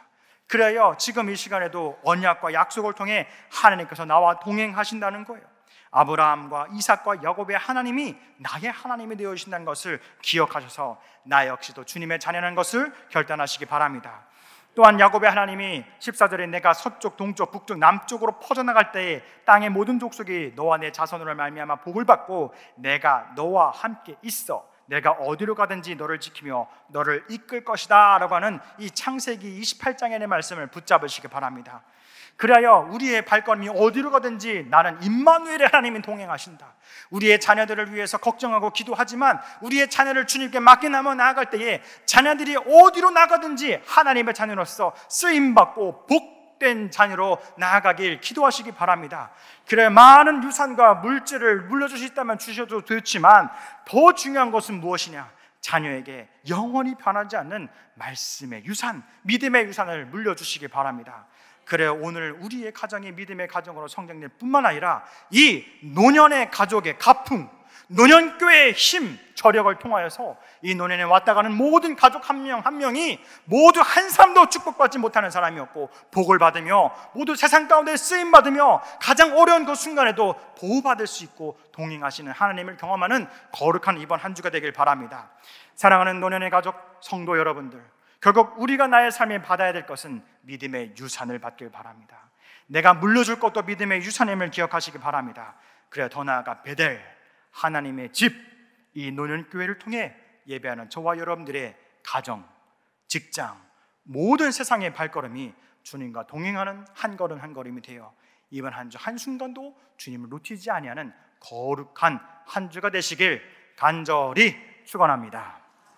그래요, 지금 이 시간에도 언약과 약속을 통해 하나님께서 나와 동행하신다는 거예요. 아브라함과 이삭과 야곱의 하나님이 나의 하나님이 되어주신다는 것을 기억하셔서 나 역시도 주님의 자녀라는 것을 결단하시기 바랍니다. 또한 야곱의 하나님이 십사 절에 내가 서쪽, 동쪽, 북쪽, 남쪽으로 퍼져나갈 때에 땅의 모든 족속이 너와 내 자손으로 말미암아 복을 받고 내가 너와 함께 있어 내가 어디로 가든지 너를 지키며 너를 이끌 것이다 라고 하는 이 창세기 이십팔 장의 말씀을 붙잡으시기 바랍니다. 그래야 우리의 발걸음이 어디로 가든지 나는 임마누엘의 하나님이 동행하신다. 우리의 자녀들을 위해서 걱정하고 기도하지만 우리의 자녀를 주님께 맡겨나며 나아갈 때에 자녀들이 어디로 나가든지 하나님의 자녀로서 쓰임받고 복된 자녀로 나아가길 기도하시기 바랍니다. 그래, 많은 유산과 물질을 물려줄 수 있다면 주셔도 좋지만 더 중요한 것은 무엇이냐? 자녀에게 영원히 변하지 않는 말씀의 유산, 믿음의 유산을 물려주시기 바랍니다. 그래, 오늘 우리의 가정이 믿음의 가정으로 성장될 뿐만 아니라 이 노년의 가족의 가풍, 노년교회의 힘, 저력을 통하여서 이 노년에 왔다 가는 모든 가족 한 명 한 명이 모두 한 사람도 축복받지 못하는 사람이었고 복을 받으며 모두 세상 가운데 쓰임받으며 가장 어려운 그 순간에도 보호받을 수 있고 동행하시는 하나님을 경험하는 거룩한 이번 한 주가 되길 바랍니다. 사랑하는 노년의 가족 성도 여러분들, 결국 우리가 나의 삶에 받아야 될 것은 믿음의 유산을 받길 바랍니다. 내가 물려줄 것도 믿음의 유산임을 기억하시기 바랍니다. 그래야 더 나아가 베델, 하나님의 집, 이 노년교회를 통해 예배하는 저와 여러분들의 가정, 직장, 모든 세상의 발걸음이 주님과 동행하는 한 걸음 한 걸음이 되어 이번 한 주 한순간도 주님을 놓치지 아니하는 거룩한 한 주가 되시길 간절히 축원합니다.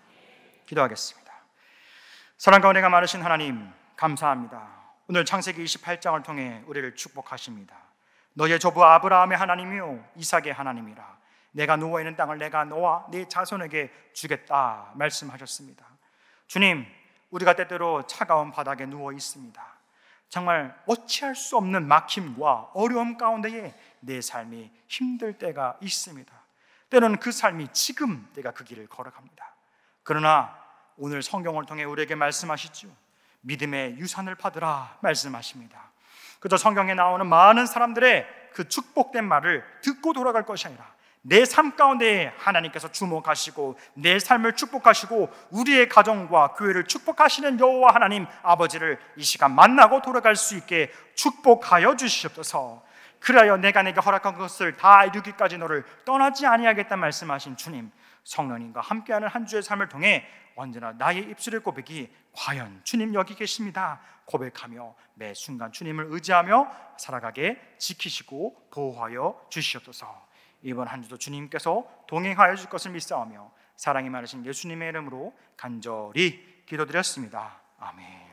기도하겠습니다. 사랑과 은혜가 많으신 하나님, 감사합니다. 오늘 창세기 이십팔 장을 통해 우리를 축복하십니다. 너의 조부 아브라함의 하나님이요 이삭의 하나님이라. 내가 누워있는 땅을 내가 너와 네 자손에게 주겠다 말씀하셨습니다. 주님, 우리가 때때로 차가운 바닥에 누워 있습니다. 정말 어찌할 수 없는 막힘과 어려움 가운데에 내 삶이 힘들 때가 있습니다. 때로는 그 삶이 지금 내가 그 길을 걸어갑니다. 그러나 오늘 성경을 통해 우리에게 말씀하시죠. 믿음의 유산을 받으라 말씀하십니다. 그저 성경에 나오는 많은 사람들의 그 축복된 말을 듣고 돌아갈 것이 아니라 내 삶 가운데 하나님께서 주목하시고 내 삶을 축복하시고 우리의 가정과 교회를 축복하시는 여호와 하나님 아버지를 이 시간 만나고 돌아갈 수 있게 축복하여 주시옵소서. 그래야 내가 내게 허락한 것을 다 이루기까지 너를 떠나지 아니하겠다 말씀하신 주님, 성령님과 함께하는 한 주의 삶을 통해 언제나 나의 입술의 고백이 과연 주님 여기 계십니다 고백하며 매 순간 주님을 의지하며 살아가게 지키시고 보호하여 주시옵소서. 이번 한 주도 주님께서 동행하여 줄 것을 믿사오며 사랑이 많으신 예수님의 이름으로 간절히 기도드렸습니다. 아멘.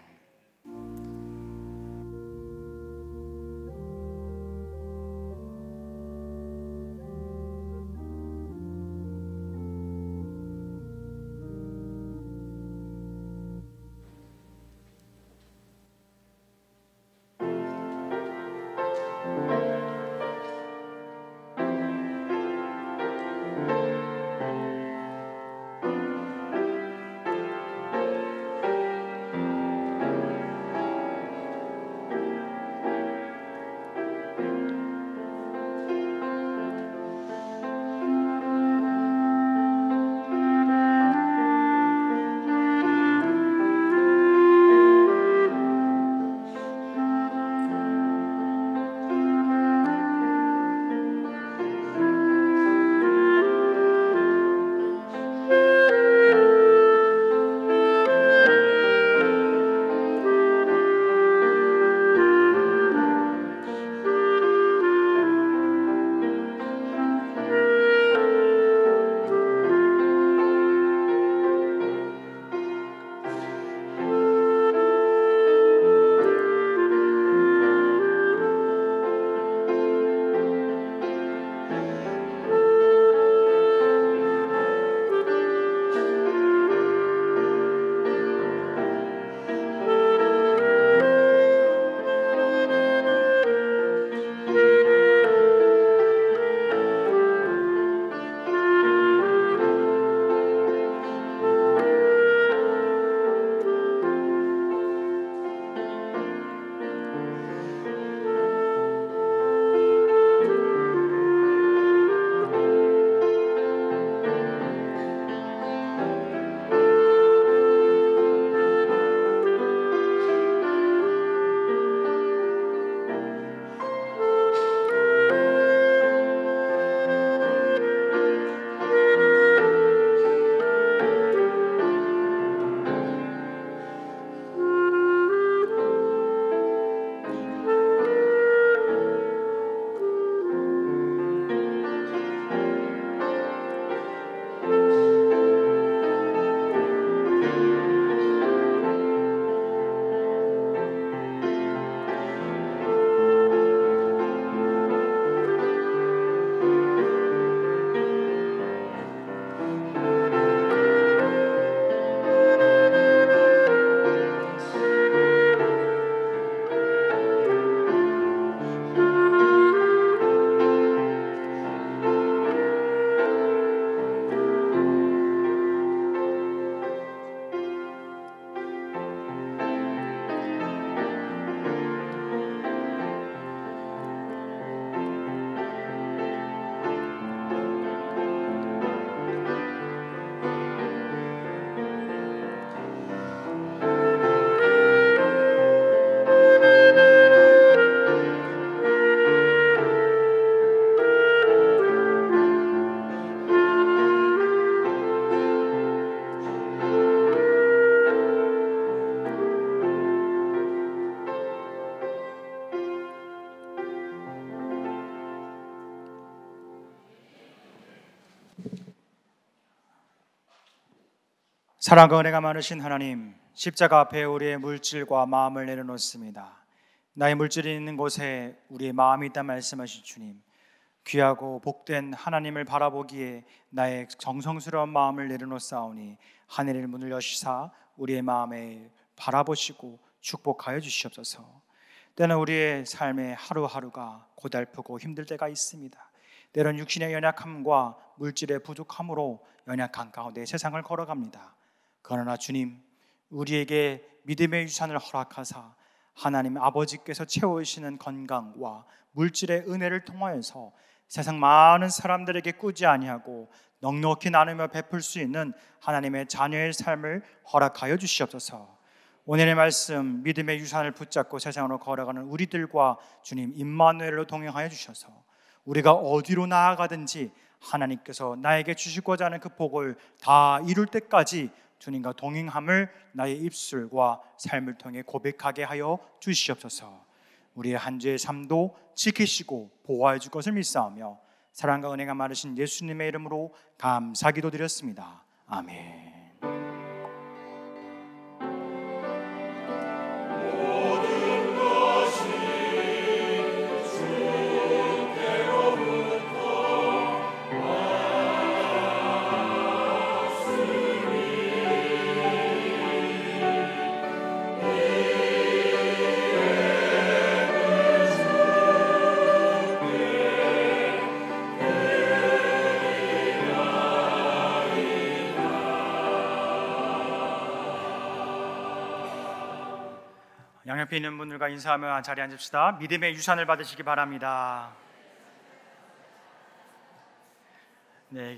사랑과 은혜가 많으신 하나님, 십자가 앞에 우리의 물질과 마음을 내려놓습니다. 나의 물질이 있는 곳에 우리의 마음이 있다 말씀하신 주님, 귀하고 복된 하나님을 바라보기에 나의 정성스러운 마음을 내려놓사오니 하늘의 문을 여시사 우리의 마음에 바라보시고 축복하여 주시옵소서. 때는 우리의 삶의 하루하루가 고달프고 힘들 때가 있습니다. 때론 육신의 연약함과 물질의 부족함으로 연약한 가운데 세상을 걸어갑니다. 그러나 주님, 우리에게 믿음의 유산을 허락하사 하나님 아버지께서 채우시는 건강과 물질의 은혜를 통하여서 세상 많은 사람들에게 꾸지 아니하고 넉넉히 나누며 베풀 수 있는 하나님의 자녀의 삶을 허락하여 주시옵소서. 오늘의 말씀, 믿음의 유산을 붙잡고 세상으로 걸어가는 우리들과 주님 임마누엘로 동행하여 주셔서 우리가 어디로 나아가든지 하나님께서 나에게 주시고자 하는 그 복을 다 이룰 때까지 주님과 동행함을 나의 입술과 삶을 통해 고백하게 하여 주시옵소서. 우리의 한 주의 삶도 지키시고 보호해 줄 것을 믿사오며 사랑과 은혜가 많으신 예수님의 이름으로 감사 기도드렸습니다. 아멘. 양옆에 있는 분들과 인사하며 자리에 앉읍시다. 믿음의 유산을 받으시기 바랍니다. 네,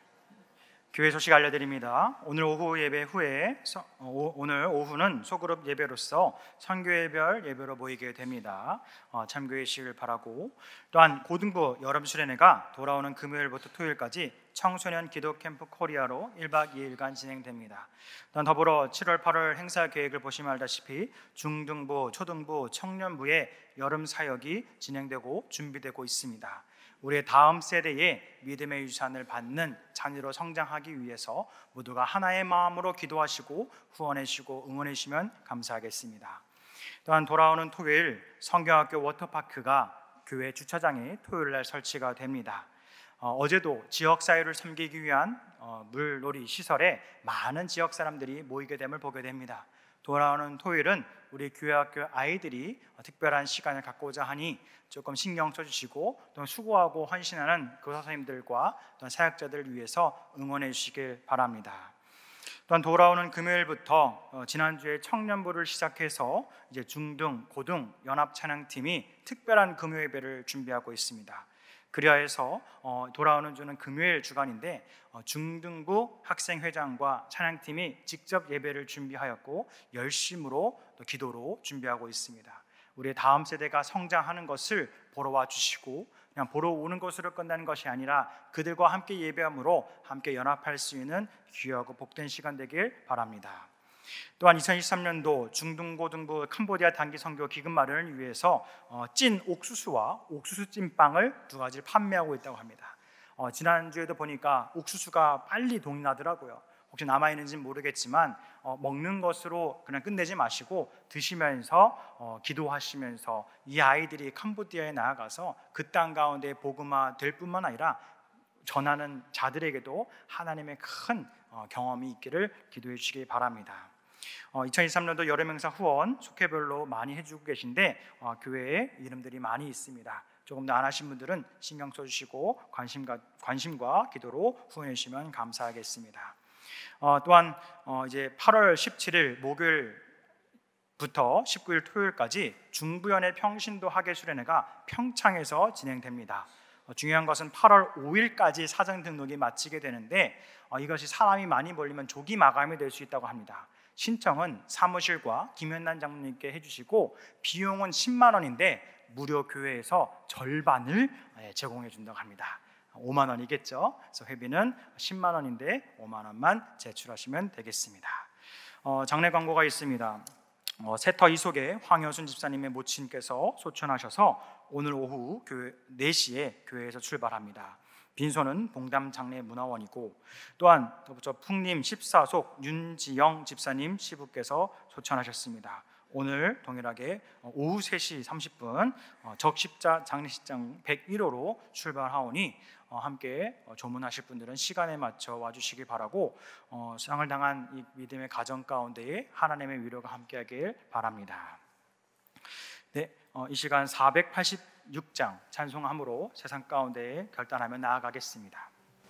교회 소식 알려드립니다. 오늘 오후 예배 후에 오, 오늘 오후는 소그룹 예배로서 선교회별 예배로 모이게 됩니다. 어, 참교해 주시길 바라고, 또한 고등부 여름 수련회가 돌아오는 금요일부터 토요일까지 청소년 기도 캠프 코리아로 일 박 이 일간 진행됩니다. 또한 더불어 칠월 팔월 행사 계획을 보시면 알다시피 중등부, 초등부, 청년부의 여름 사역이 진행되고 준비되고 있습니다. 우리의 다음 세대의 믿음의 유산을 받는 자녀로 성장하기 위해서 모두가 하나의 마음으로 기도하시고 후원해 주시고 응원해 주시면 감사하겠습니다. 또한 돌아오는 토요일 성경학교 워터파크가 교회 주차장에 토요일 날 설치가 됩니다. 어, 어제도 지역사회를 섬기기 위한 어, 물놀이 시설에 많은 지역 사람들이 모이게 됨을 보게 됩니다. 돌아오는 토요일은 우리 교회학교 아이들이 특별한 시간을 갖고자 하니 조금 신경 써주시고 또 수고하고 헌신하는 그 선생님들과 또 사역자들을 위해서 응원해 주시길 바랍니다. 또한 돌아오는 금요일부터 어, 지난주에 청년부를 시작해서 이제 중등, 고등 연합 찬양팀이 특별한 금요 예배를 준비하고 있습니다. 그리하여서 어, 돌아오는 주는 금요일 주간인데 어, 중등부 학생회장과 찬양팀이 직접 예배를 준비하였고 열심으로 또 기도로 준비하고 있습니다. 우리의 다음 세대가 성장하는 것을 보러 와 주시고 그냥 보러 오는 것으로 끝나는 것이 아니라 그들과 함께 예배함으로 함께 연합할 수 있는 귀하고 복된 시간 되길 바랍니다. 또한 이천이십삼 년도 중등고등부 캄보디아 단기 선교 기금 마련을 위해서 어, 찐 옥수수와 옥수수 찐빵을 두 가지를 판매하고 있다고 합니다. 어, 지난주에도 보니까 옥수수가 빨리 동이 나더라고요. 혹시 남아있는지는 모르겠지만 어, 먹는 것으로 그냥 끝내지 마시고 드시면서 어, 기도하시면서 이 아이들이 캄보디아에 나아가서 그 땅 가운데 복음화 될 뿐만 아니라 전하는 자들에게도 하나님의 큰 어, 경험이 있기를 기도해 주시기 바랍니다. 어, 이천이십삼 년도 여름행사 후원 속회별로 많이 해주고 계신데 어, 교회에 이름들이 많이 있습니다. 조금 더 안 하신 분들은 신경 써주시고 관심과, 관심과 기도로 후원해 주시면 감사하겠습니다. 어, 또한 어, 이제 팔월 십칠일 목요일부터 십구일 토요일까지 중부연의 평신도 학예 수련회가 평창에서 진행됩니다. 어, 중요한 것은 팔월 오일까지 사전 등록이 마치게 되는데 어, 이것이 사람이 많이 몰리면 조기 마감이 될 수 있다고 합니다. 신청은 사무실과 김현란 장로님께 해주시고 비용은 십만 원인데 무료 교회에서 절반을 제공해 준다고 합니다. 오만 원이겠죠. 그래서 회비는 십만 원인데 오만 원만 제출하시면 되겠습니다. 어, 장례 광고가 있습니다. 어, 세터 이속에 황효순 집사님의 모친께서 소천하셔서 오늘 오후 교회 네 시에 교회에서 출발합니다. 빈소는 봉담 장례 문화원이고, 또한 저 풍림 십사속 윤지영 집사님 시부께서 소천하셨습니다. 오늘 동일하게 오후 세 시 삼십 분 적십자 장례식장 백일 호로 출발하오니 함께 조문하실 분들은 시간에 맞춰 와주시기 바라고, 상을 당한 이 믿음의 가정 가운데에 하나님의 위로가 함께하길 바랍니다. 네, 이 시간 사백팔십육 장 찬송함으로 세상 가운데에 결단하며 나아가겠습니다.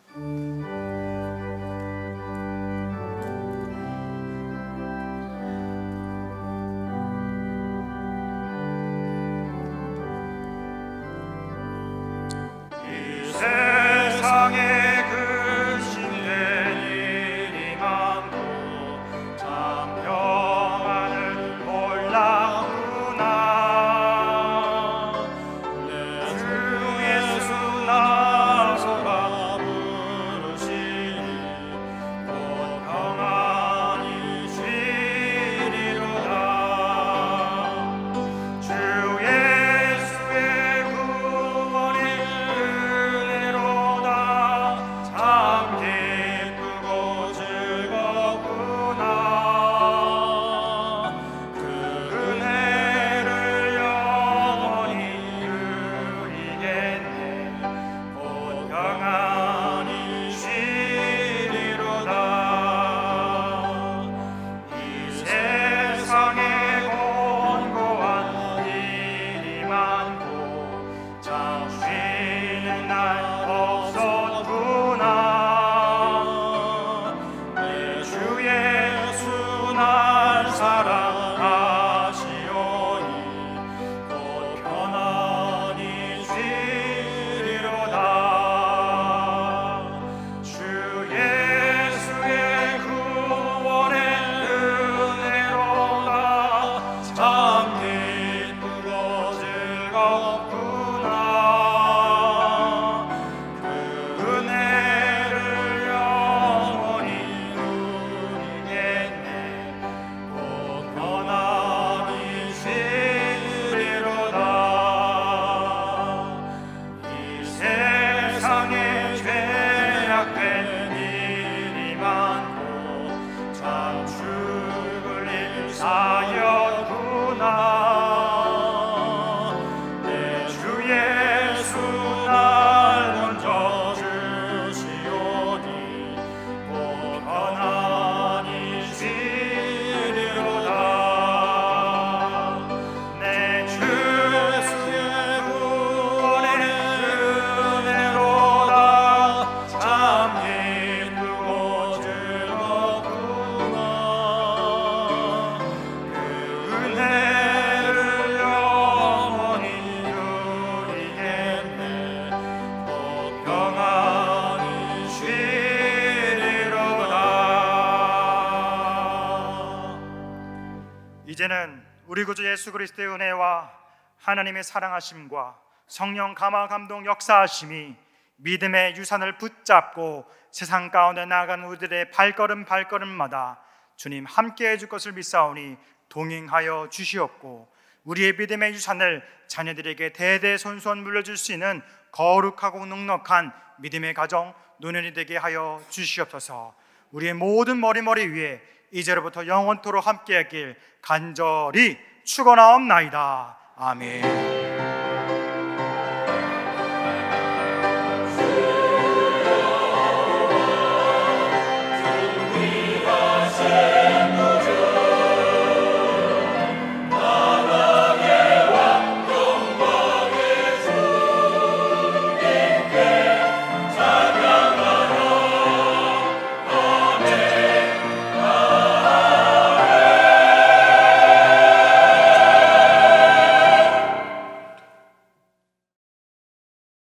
이제는 우리 구주 예수 그리스도의 은혜와 하나님의 사랑하심과 성령 감화 감동 역사하심이 믿음의 유산을 붙잡고 세상 가운데 나아가는 우리들의 발걸음 발걸음마다 주님 함께해 줄 것을 믿사오니 동행하여 주시옵고, 우리의 믿음의 유산을 자녀들에게 대대손손 물려줄 수 있는 거룩하고 넉넉한 믿음의 가정 노년이 되게 하여 주시옵소서. 우리의 모든 머리머리 위에 이제로부터 영원토록 함께하길 간절히 축원하옵나이다. 아멘.